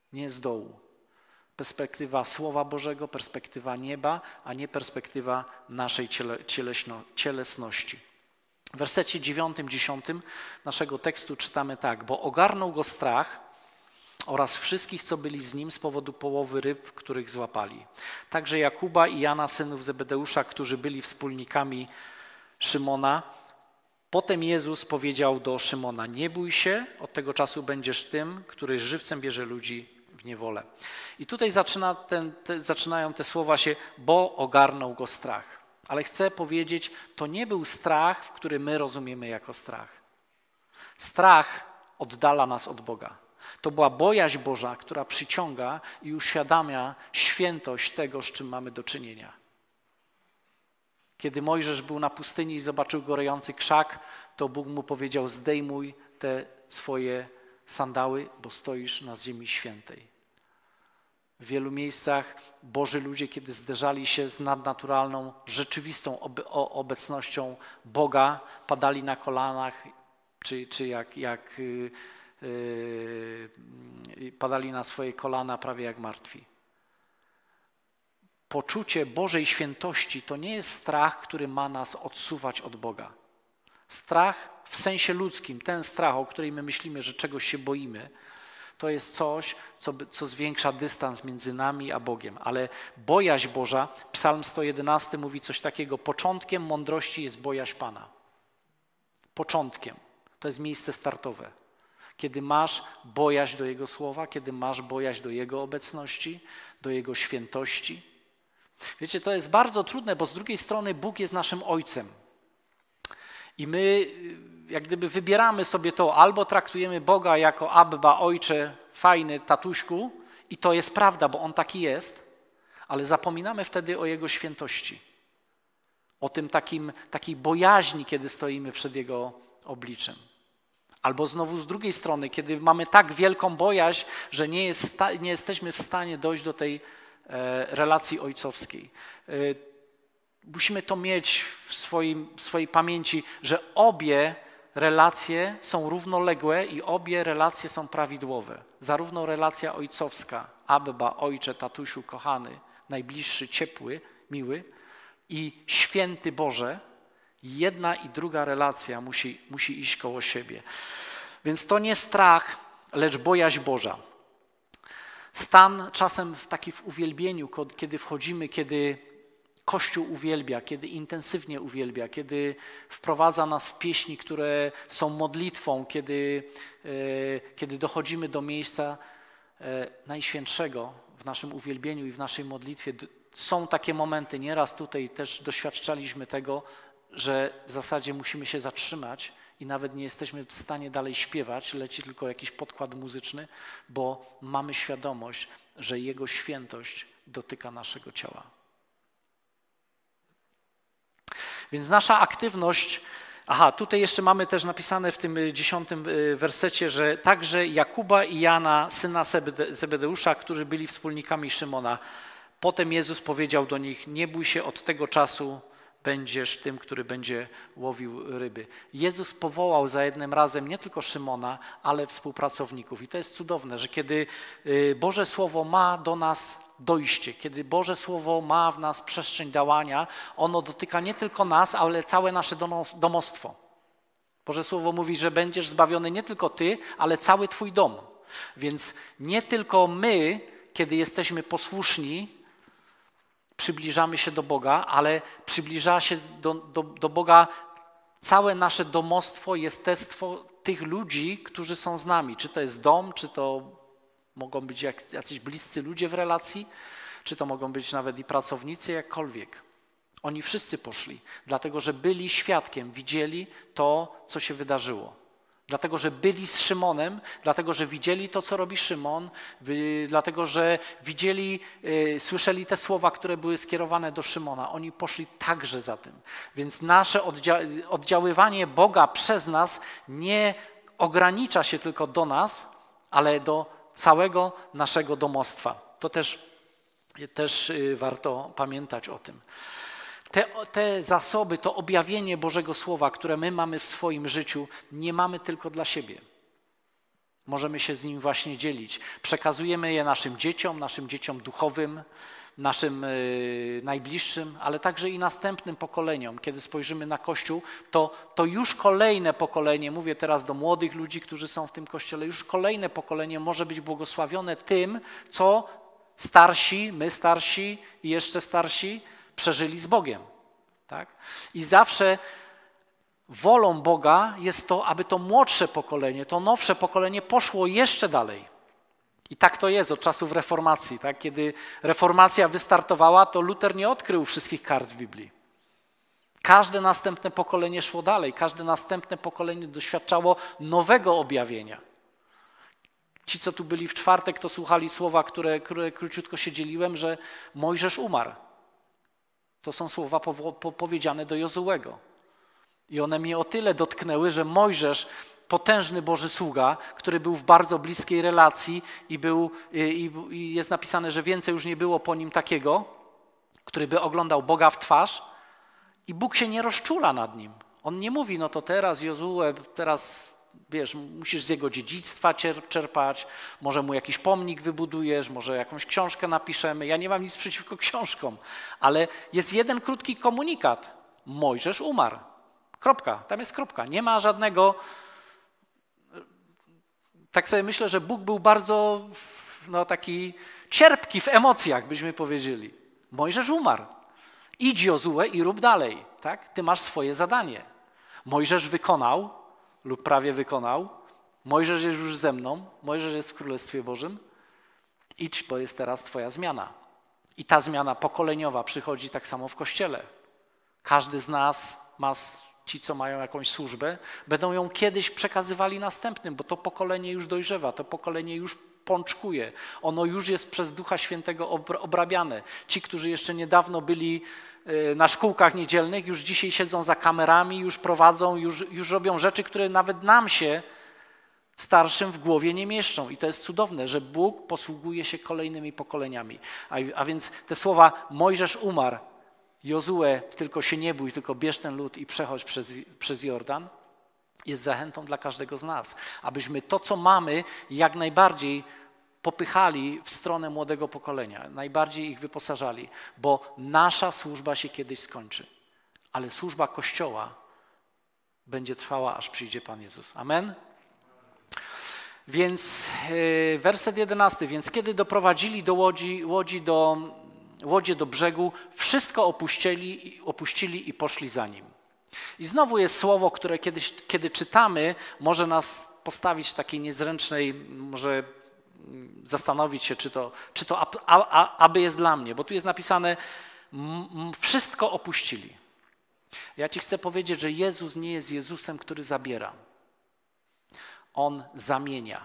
nie z dołu. Perspektywa Słowa Bożego, perspektywa nieba, a nie perspektywa naszej ciele, cieleśno, cielesności. W wersecie dziewiątym, dziesiątym naszego tekstu czytamy tak: bo ogarnął go strach oraz wszystkich, co byli z nim z powodu połowy ryb, których złapali. Także Jakuba i Jana, synów Zebedeusza, którzy byli wspólnikami Szymona. Potem Jezus powiedział do Szymona: nie bój się, od tego czasu będziesz tym, który żywcem bierze ludzi w niewolę. I tutaj zaczyna ten, te, zaczynają te słowa się, bo ogarnął go strach. Ale chcę powiedzieć, to nie był strach, w który my rozumiemy jako strach. Strach oddala nas od Boga. To była bojaźń Boża, która przyciąga i uświadamia świętość tego, z czym mamy do czynienia. Kiedy Mojżesz był na pustyni i zobaczył gorejący krzak, to Bóg mu powiedział: zdejmuj te swoje sandały, bo stoisz na ziemi świętej. W wielu miejscach Boży ludzie, kiedy zderzali się z nadnaturalną, rzeczywistą obecnością Boga, padali na kolanach, czy, czy jak, jak yy, yy, padali na swoje kolana prawie jak martwi. Poczucie Bożej świętości to nie jest strach, który ma nas odsuwać od Boga. Strach w sensie ludzkim, ten strach, o którym my myślimy, że czegoś się boimy, to jest coś, co, co zwiększa dystans między nami a Bogiem. Ale bojaźń Boża, Psalm sto jedenasty mówi coś takiego: początkiem mądrości jest bojaźń Pana. Początkiem. To jest miejsce startowe. Kiedy masz bojaźń do Jego słowa, kiedy masz bojaźń do Jego obecności, do Jego świętości. Wiecie, to jest bardzo trudne, bo z drugiej strony Bóg jest naszym Ojcem. I my jak gdyby wybieramy sobie to, albo traktujemy Boga jako Abba, Ojcze, fajny tatuśku, i to jest prawda, bo On taki jest, ale zapominamy wtedy o Jego świętości. O tym takim, takiej bojaźni, kiedy stoimy przed Jego obliczem. Albo znowu z drugiej strony, kiedy mamy tak wielką bojaźń, że nie, jest, nie jesteśmy w stanie dojść do tej e, relacji ojcowskiej. E, musimy to mieć w, swoim, w swojej pamięci, że obie relacje są równoległe i obie relacje są prawidłowe. Zarówno relacja ojcowska, Abba, Ojcze, tatusiu, kochany, najbliższy, ciepły, miły, i święty Boże, jedna i druga relacja musi, musi iść koło siebie. Więc to nie strach, lecz bojaźń Boża. Stan czasem w taki w uwielbieniu, kiedy wchodzimy, kiedy Kościół uwielbia, kiedy intensywnie uwielbia, kiedy wprowadza nas w pieśni, które są modlitwą, kiedy, kiedy dochodzimy do miejsca najświętszego w naszym uwielbieniu i w naszej modlitwie. Są takie momenty, nieraz tutaj też doświadczaliśmy tego, że w zasadzie musimy się zatrzymać i nawet nie jesteśmy w stanie dalej śpiewać, leci tylko jakiś podkład muzyczny, bo mamy świadomość, że Jego świętość dotyka naszego ciała. Więc nasza aktywność, aha, tutaj jeszcze mamy też napisane w tym dziesiątym wersecie, że także Jakuba i Jana, syna Zebedeusza, którzy byli wspólnikami Szymona. Potem Jezus powiedział do nich: nie bój się, od tego czasu będziesz tym, który będzie łowił ryby. Jezus powołał za jednym razem nie tylko Szymona, ale współpracowników. I to jest cudowne, że kiedy Boże Słowo ma do nas dojście, kiedy Boże Słowo ma w nas przestrzeń działania, ono dotyka nie tylko nas, ale całe nasze domostwo. Boże Słowo mówi, że będziesz zbawiony nie tylko ty, ale cały twój dom. Więc nie tylko my, kiedy jesteśmy posłuszni, przybliżamy się do Boga, ale przybliża się do, do, do Boga całe nasze domostwo, jestestwo tych ludzi, którzy są z nami. Czy to jest dom, czy to mogą być jak, jacyś bliscy ludzie w relacji, czy to mogą być nawet i pracownicy, jakkolwiek. Oni wszyscy poszli, dlatego że byli świadkiem, widzieli to, co się wydarzyło. Dlatego, że byli z Szymonem, dlatego, że widzieli to, co robi Szymon, dlatego, że widzieli, y, słyszeli te słowa, które były skierowane do Szymona. Oni poszli także za tym. Więc nasze oddzia- oddziaływanie Boga przez nas nie ogranicza się tylko do nas, ale do całego naszego domostwa. To też, też y, warto pamiętać o tym. Te, te zasoby, to objawienie Bożego Słowa, które my mamy w swoim życiu, nie mamy tylko dla siebie. Możemy się z nim właśnie dzielić. Przekazujemy je naszym dzieciom, naszym dzieciom duchowym, naszym yy, najbliższym, ale także i następnym pokoleniom. Kiedy spojrzymy na Kościół, to, to już kolejne pokolenie, mówię teraz do młodych ludzi, którzy są w tym Kościele, już kolejne pokolenie może być błogosławione tym, co starsi, my starsi i jeszcze starsi przeżyli z Bogiem. Tak? I zawsze wolą Boga jest to, aby to młodsze pokolenie, to nowsze pokolenie poszło jeszcze dalej. I tak to jest od czasów reformacji. Tak? Kiedy reformacja wystartowała, to Luter nie odkrył wszystkich kart w Biblii. Każde następne pokolenie szło dalej, każde następne pokolenie doświadczało nowego objawienia. Ci, co tu byli w czwartek, to słuchali słowa, które, które króciutko się dzieliłem, że Mojżesz umarł. To są słowa po, po, powiedziane do Jozułego. I one mnie o tyle dotknęły, że Mojżesz, potężny Boży sługa, który był w bardzo bliskiej relacji i, był, i, i jest napisane, że więcej już nie było po nim takiego, który by oglądał Boga w twarz i Bóg się nie rozczula nad nim. On nie mówi, no to teraz Jozue, teraz wiesz, musisz z jego dziedzictwa czerpać, może mu jakiś pomnik wybudujesz, może jakąś książkę napiszemy. Ja nie mam nic przeciwko książkom, ale jest jeden krótki komunikat. Mojżesz umarł. Kropka, tam jest kropka. Nie ma żadnego... Tak sobie myślę, że Bóg był bardzo no, taki cierpki w emocjach, byśmy powiedzieli. Mojżesz umarł. Idź Jozue i rób dalej. Tak? Ty masz swoje zadanie. Mojżesz wykonał lub prawie wykonał. Mojżesz jest już ze mną. Mojżesz jest w Królestwie Bożym. Idź, bo jest teraz twoja zmiana. I ta zmiana pokoleniowa przychodzi tak samo w Kościele. Każdy z nas ma... Ci, co mają jakąś służbę, będą ją kiedyś przekazywali następnym, bo to pokolenie już dojrzewa, to pokolenie już pączkuje. Ono już jest przez Ducha Świętego obrabiane. Ci, którzy jeszcze niedawno byli na szkółkach niedzielnych, już dzisiaj siedzą za kamerami, już prowadzą, już, już robią rzeczy, które nawet nam się, starszym, w głowie nie mieszczą. I to jest cudowne, że Bóg posługuje się kolejnymi pokoleniami. A, a więc te słowa Mojżesz umarł, Jozue, tylko się nie bój, tylko bierz ten lud i przechodź przez, przez Jordan, jest zachętą dla każdego z nas, abyśmy to, co mamy, jak najbardziej popychali w stronę młodego pokolenia, najbardziej ich wyposażali, bo nasza służba się kiedyś skończy, ale służba Kościoła będzie trwała, aż przyjdzie Pan Jezus. Amen? Więc yy, werset jedenasty. Więc kiedy doprowadzili do łodzi, łodzi do... łodzie do brzegu, wszystko opuścili, opuścili i poszli za nim. I znowu jest słowo, które kiedyś, kiedy czytamy, może nas postawić w takiej niezręcznej, może zastanowić się, czy to, czy to a, a, aby jest dla mnie, bo tu jest napisane, m, wszystko opuścili. Ja ci chcę powiedzieć, że Jezus nie jest Jezusem, który zabiera. On zamienia.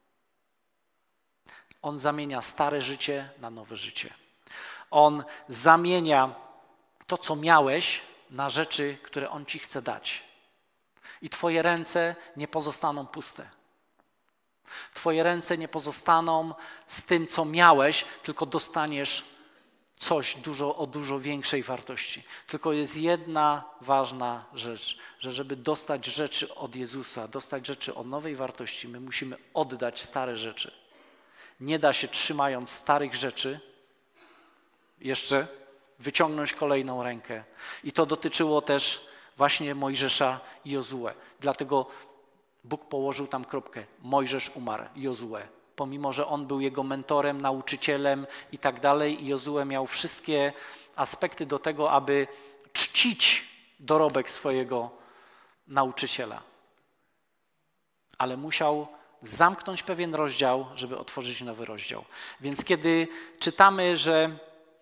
On zamienia stare życie na nowe życie. On zamienia to, co miałeś, na rzeczy, które On ci chce dać. I twoje ręce nie pozostaną puste. Twoje ręce nie pozostaną z tym, co miałeś, tylko dostaniesz coś dużo, o dużo większej wartości. Tylko jest jedna ważna rzecz, że żeby dostać rzeczy od Jezusa, dostać rzeczy o nowej wartości, my musimy oddać stare rzeczy. Nie da się, trzymając starych rzeczy, jeszcze wyciągnąć kolejną rękę. I to dotyczyło też właśnie Mojżesza i Jozue. Dlatego Bóg położył tam kropkę. Mojżesz umarł, Jozue. Pomimo, że on był jego mentorem, nauczycielem i tak dalej, i Jozue miał wszystkie aspekty do tego, aby czcić dorobek swojego nauczyciela. Ale musiał zamknąć pewien rozdział, żeby otworzyć nowy rozdział. Więc kiedy czytamy, że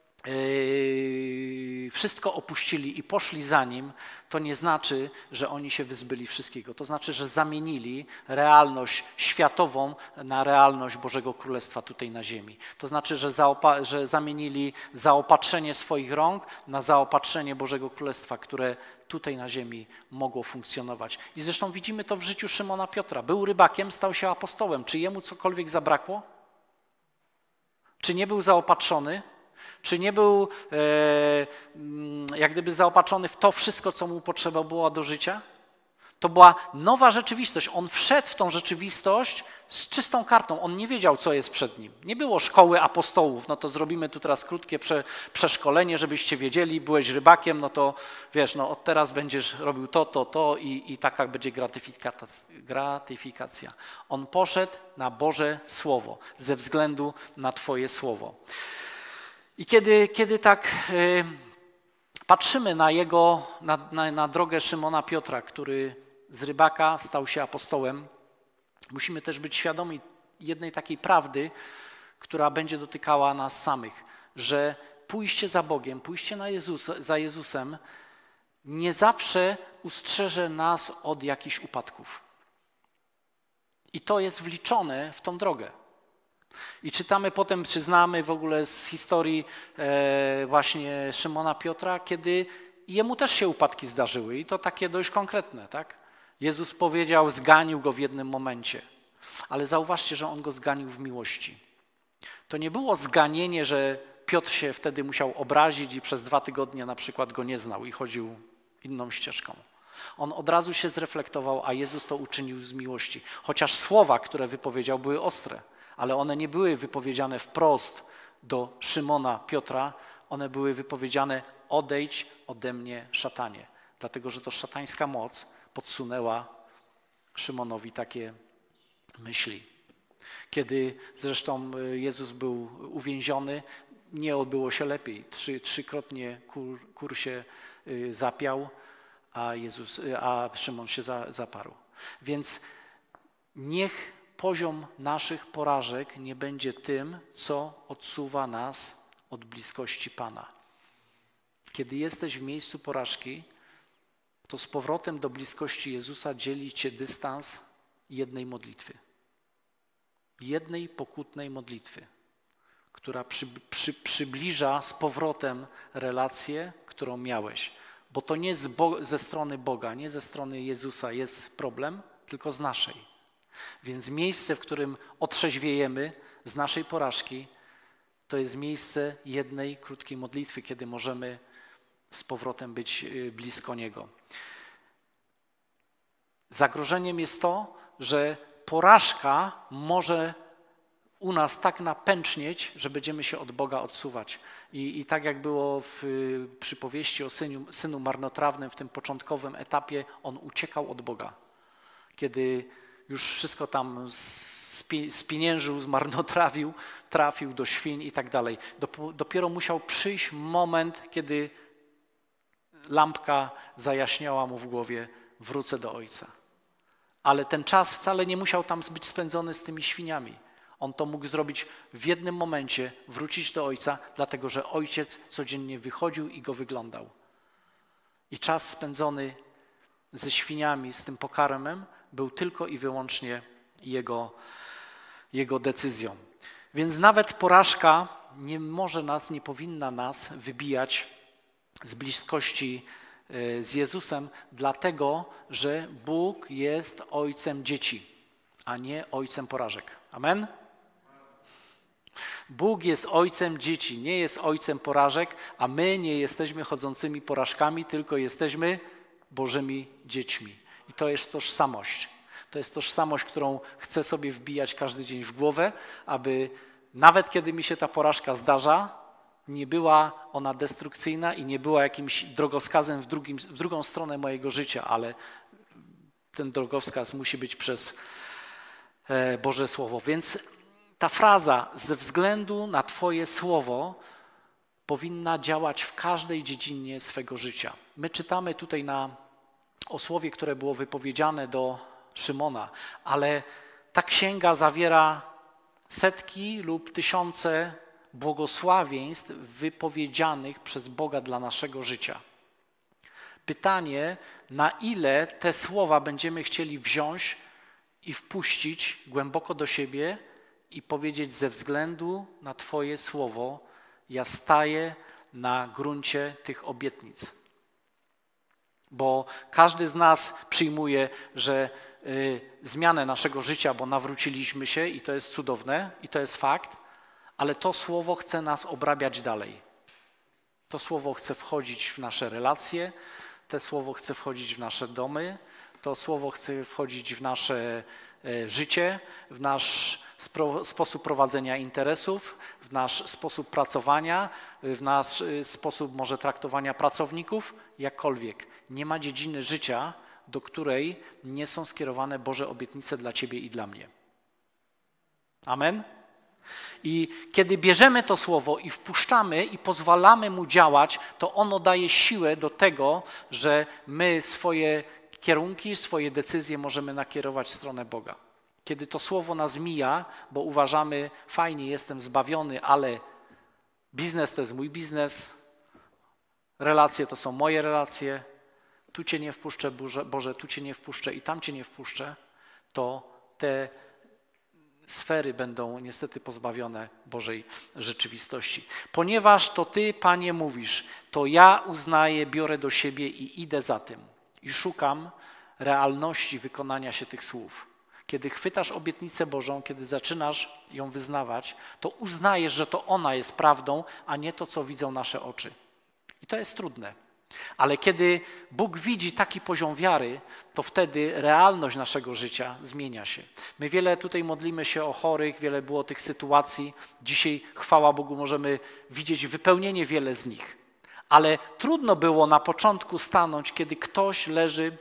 Yy, wszystko opuścili i poszli za Nim, to nie znaczy, że oni się wyzbyli wszystkiego. To znaczy, że zamienili realność światową na realność Bożego Królestwa tutaj na ziemi. To znaczy, że, zaopa- że zamienili zaopatrzenie swoich rąk na zaopatrzenie Bożego Królestwa, które tutaj na ziemi mogło funkcjonować. I zresztą widzimy to w życiu Szymona Piotra. Był rybakiem, stał się apostołem. Czy jemu cokolwiek zabrakło? Czy nie był zaopatrzony? Czy nie był e, jak gdyby zaopatrzony w to wszystko, co mu potrzeba było do życia? To była nowa rzeczywistość. On wszedł w tą rzeczywistość z czystą kartą. On nie wiedział, co jest przed nim. Nie było szkoły apostołów. No to zrobimy tu teraz krótkie prze, przeszkolenie, żebyście wiedzieli. Byłeś rybakiem, no to wiesz, no od teraz będziesz robił to, to, to i, i taka będzie gratyfikacja. On poszedł na Boże Słowo ze względu na Twoje Słowo. I kiedy, kiedy tak y, patrzymy na jego, na, na, na drogę Szymona Piotra, który z rybaka stał się apostołem, musimy też być świadomi jednej takiej prawdy, która będzie dotykała nas samych, że pójście za Bogiem, pójście na Jezus, za Jezusem nie zawsze ustrzeże nas od jakichś upadków. I to jest wliczone w tą drogę. I czytamy potem, czy znamy w ogóle z historii e, właśnie Szymona Piotra, kiedy jemu też się upadki zdarzyły i to takie dość konkretne, tak? Jezus powiedział, zganił go w jednym momencie, ale zauważcie, że on go zganił w miłości. To nie było zganienie, że Piotr się wtedy musiał obrazić i przez dwa tygodnie na przykład go nie znał i chodził inną ścieżką. On od razu się zreflektował, a Jezus to uczynił z miłości. Chociaż słowa, które wypowiedział, były ostre, ale one nie były wypowiedziane wprost do Szymona Piotra, one były wypowiedziane: odejdź ode mnie, szatanie. Dlatego, że to szatańska moc podsunęła Szymonowi takie myśli. Kiedy zresztą Jezus był uwięziony, nie obyło się lepiej. Trzy, trzykrotnie kur, kur się zapiał, a, Jezus, a Szymon się za, zaparł. Więc niech poziom naszych porażek nie będzie tym, co odsuwa nas od bliskości Pana. Kiedy jesteś w miejscu porażki, to z powrotem do bliskości Jezusa dzieli cię dystans jednej modlitwy. Jednej pokutnej modlitwy, która przy, przy, przybliża z powrotem relację, którą miałeś. Bo to nie z Bo- ze strony Boga, nie ze strony Jezusa jest problem, tylko z naszej. Więc miejsce, w którym otrzeźwiejemy z naszej porażki, to jest miejsce jednej krótkiej modlitwy, kiedy możemy z powrotem być blisko Niego. Zagrożeniem jest to, że porażka może u nas tak napęcznieć, że będziemy się od Boga odsuwać. I, i tak jak było w przypowieści o synu, synu marnotrawnym w tym początkowym etapie, on uciekał od Boga. Kiedy już wszystko tam spi, spieniężył, zmarnotrawił, trafił do świń i tak dalej. Dopiero musiał przyjść moment, kiedy lampka zajaśniała mu w głowie: wrócę do Ojca. Ale ten czas wcale nie musiał tam być spędzony z tymi świniami. On to mógł zrobić w jednym momencie, wrócić do Ojca, dlatego że Ojciec codziennie wychodził i go wyglądał. I czas spędzony ze świniami, z tym pokarmem, był tylko i wyłącznie jego, jego decyzją. Więc nawet porażka nie może nas, nie powinna nas wybijać z bliskości z Jezusem, dlatego że Bóg jest Ojcem dzieci, a nie Ojcem porażek. Amen? Bóg jest Ojcem dzieci, nie jest Ojcem porażek, a my nie jesteśmy chodzącymi porażkami, tylko jesteśmy Bożymi dziećmi. I to jest tożsamość. To jest tożsamość, którą chcę sobie wbijać każdy dzień w głowę, aby nawet kiedy mi się ta porażka zdarza, nie była ona destrukcyjna i nie była jakimś drogowskazem w, drugim, w drugą stronę mojego życia, ale ten drogowskaz musi być przez Boże Słowo. Więc ta fraza ze względu na Twoje Słowo powinna działać w każdej dziedzinie swego życia. My czytamy tutaj na, o słowie, które było wypowiedziane do Szymona, ale ta księga zawiera setki lub tysiące błogosławieństw wypowiedzianych przez Boga dla naszego życia. Pytanie, na ile te słowa będziemy chcieli wziąć i wpuścić głęboko do siebie i powiedzieć: ze względu na Twoje słowo ja staję na gruncie tych obietnic. Bo każdy z nas przyjmuje, że y, zmianę naszego życia, bo nawróciliśmy się i to jest cudowne i to jest fakt, ale to słowo chce nas obrabiać dalej. To słowo chce wchodzić w nasze relacje, to słowo chce wchodzić w nasze domy, To słowo chce wchodzić w nasze życie, w nasz sposób prowadzenia interesów, w nasz sposób pracowania, w nasz sposób może traktowania pracowników, jakkolwiek. Nie ma dziedziny życia, do której nie są skierowane Boże obietnice dla ciebie i dla mnie. Amen? I kiedy bierzemy to słowo i wpuszczamy i pozwalamy mu działać, to ono daje siłę do tego, że my swoje kierunki, swoje decyzje możemy nakierować w stronę Boga. Kiedy to słowo nas mija, bo uważamy, fajnie, jestem zbawiony, ale biznes to jest mój biznes, relacje to są moje relacje, tu Cię nie wpuszczę, Boże, Boże, tu Cię nie wpuszczę i tam Cię nie wpuszczę, to te sfery będą niestety pozbawione Bożej rzeczywistości. Ponieważ to Ty, Panie, mówisz, to ja uznaję, biorę do siebie i idę za tym. I szukam realności wykonania się tych słów. Kiedy chwytasz obietnicę Bożą, kiedy zaczynasz ją wyznawać, to uznajesz, że to ona jest prawdą, a nie to, co widzą nasze oczy. I to jest trudne. Ale kiedy Bóg widzi taki poziom wiary, to wtedy realność naszego życia zmienia się. My wiele tutaj modlimy się o chorych, wiele było tych sytuacji. Dzisiaj, chwała Bogu, możemy widzieć wypełnienie wiele z nich. Ale trudno było na początku stanąć, kiedy ktoś leży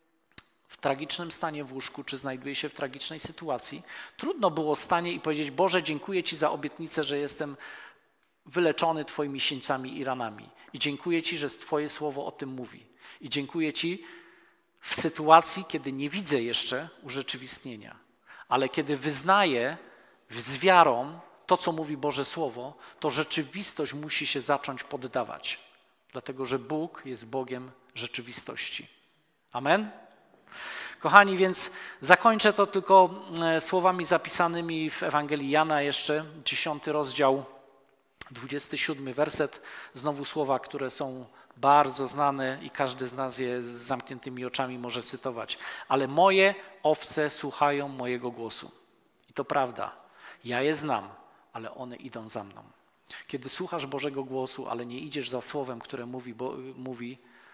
w tragicznym stanie w łóżku, czy znajduje się w tragicznej sytuacji. Trudno było stanie i powiedzieć: Boże, dziękuję Ci za obietnicę, że jestem wyleczony Twoimi sińcami i ranami. I dziękuję Ci, że Twoje słowo o tym mówi. I dziękuję Ci w sytuacji, kiedy nie widzę jeszcze urzeczywistnienia. Ale kiedy wyznaję z wiarą to, co mówi Boże Słowo, to rzeczywistość musi się zacząć poddawać. Dlatego, że Bóg jest Bogiem rzeczywistości. Amen? Kochani, więc zakończę to tylko słowami zapisanymi w Ewangelii Jana jeszcze, dziesiąty rozdział, dwudziesty siódmy werset. Znowu słowa, które są bardzo znane i każdy z nas je z zamkniętymi oczami może cytować. Ale moje owce słuchają mojego głosu. I to prawda, ja je znam, ale one idą za mną. Kiedy słuchasz Bożego głosu, ale nie idziesz za słowem, które mówi, bo, mówi,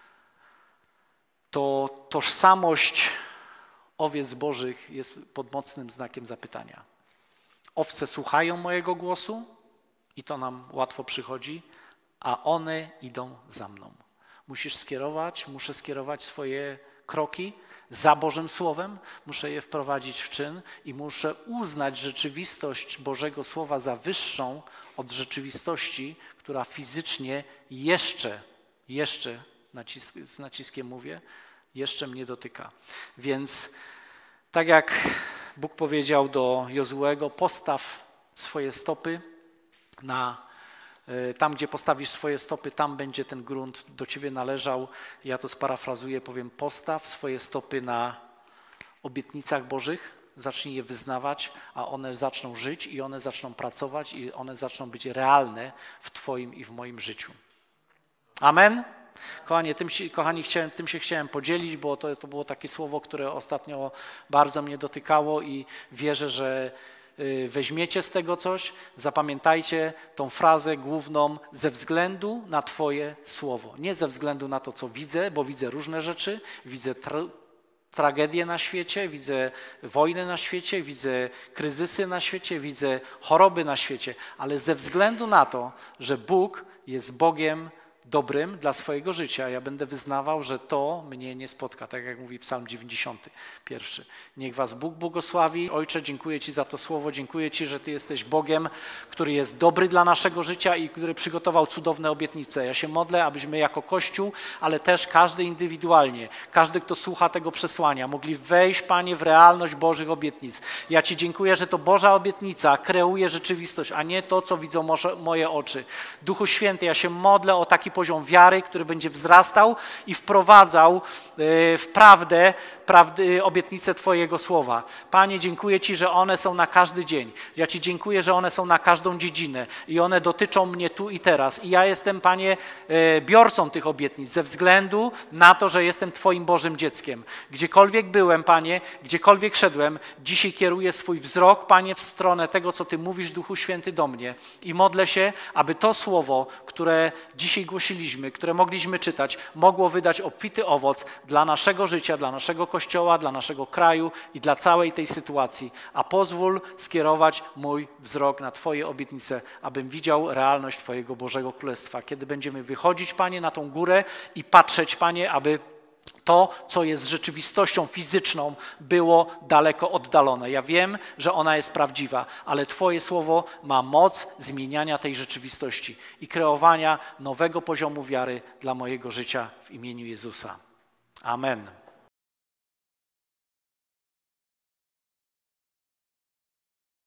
to tożsamość owiec Bożych jest pod mocnym znakiem zapytania. Owce słuchają mojego głosu i to nam łatwo przychodzi, a one idą za mną. Musisz skierować, muszę skierować swoje kroki za Bożym Słowem, muszę je wprowadzić w czyn i muszę uznać rzeczywistość Bożego Słowa za wyższą od rzeczywistości, która fizycznie jeszcze, jeszcze, nacisk, z naciskiem mówię, jeszcze mnie dotyka. Więc tak jak Bóg powiedział do Jozuego, postaw swoje stopy na tam, gdzie postawisz swoje stopy, tam będzie ten grunt do ciebie należał. Ja to sparafrazuję, powiem: postaw swoje stopy na obietnicach Bożych, zacznij je wyznawać, a one zaczną żyć i one zaczną pracować i one zaczną być realne w twoim i w moim życiu. Amen? Kochani, tym, kochani chciałem, tym się chciałem podzielić, bo to, to było takie słowo, które ostatnio bardzo mnie dotykało i wierzę, że weźmiecie z tego coś. Zapamiętajcie tą frazę główną: ze względu na Twoje słowo. Nie ze względu na to, co widzę, bo widzę różne rzeczy, widzę tra- tragedie na świecie, widzę wojny na świecie, widzę kryzysy na świecie, widzę choroby na świecie, ale ze względu na to, że Bóg jest Bogiem dobrym dla swojego życia. Ja będę wyznawał, że to mnie nie spotka, tak jak mówi Psalm dziewięćdziesiąty pierwszy. Niech was Bóg błogosławi. Ojcze, dziękuję Ci za to słowo, dziękuję Ci, że Ty jesteś Bogiem, który jest dobry dla naszego życia i który przygotował cudowne obietnice. Ja się modlę, abyśmy jako Kościół, ale też każdy indywidualnie, każdy, kto słucha tego przesłania, mogli wejść, Panie, w realność Bożych obietnic. Ja Ci dziękuję, że to Boża obietnica kreuje rzeczywistość, a nie to, co widzą moje oczy. Duchu Święty, ja się modlę o taki poziom wiary, który będzie wzrastał i wprowadzał w prawdę, prawdy, obietnice Twojego słowa. Panie, dziękuję Ci, że one są na każdy dzień. Ja Ci dziękuję, że one są na każdą dziedzinę i one dotyczą mnie tu i teraz. I ja jestem, Panie, biorcą tych obietnic ze względu na to, że jestem Twoim Bożym dzieckiem. Gdziekolwiek byłem, Panie, gdziekolwiek szedłem, dzisiaj kieruję swój wzrok, Panie, w stronę tego, co Ty mówisz, Duchu Święty, do mnie. I modlę się, aby to słowo, które dzisiaj głosimy, głosiliśmy, które mogliśmy czytać, mogło wydać obfity owoc dla naszego życia, dla naszego Kościoła, dla naszego kraju i dla całej tej sytuacji. A pozwól skierować mój wzrok na Twoje obietnice, abym widział realność Twojego Bożego Królestwa. Kiedy będziemy wychodzić, Panie, na tą górę i patrzeć, Panie, aby to, co jest rzeczywistością fizyczną, było daleko oddalone. Ja wiem, że ona jest prawdziwa, ale Twoje słowo ma moc zmieniania tej rzeczywistości i kreowania nowego poziomu wiary dla mojego życia w imieniu Jezusa. Amen.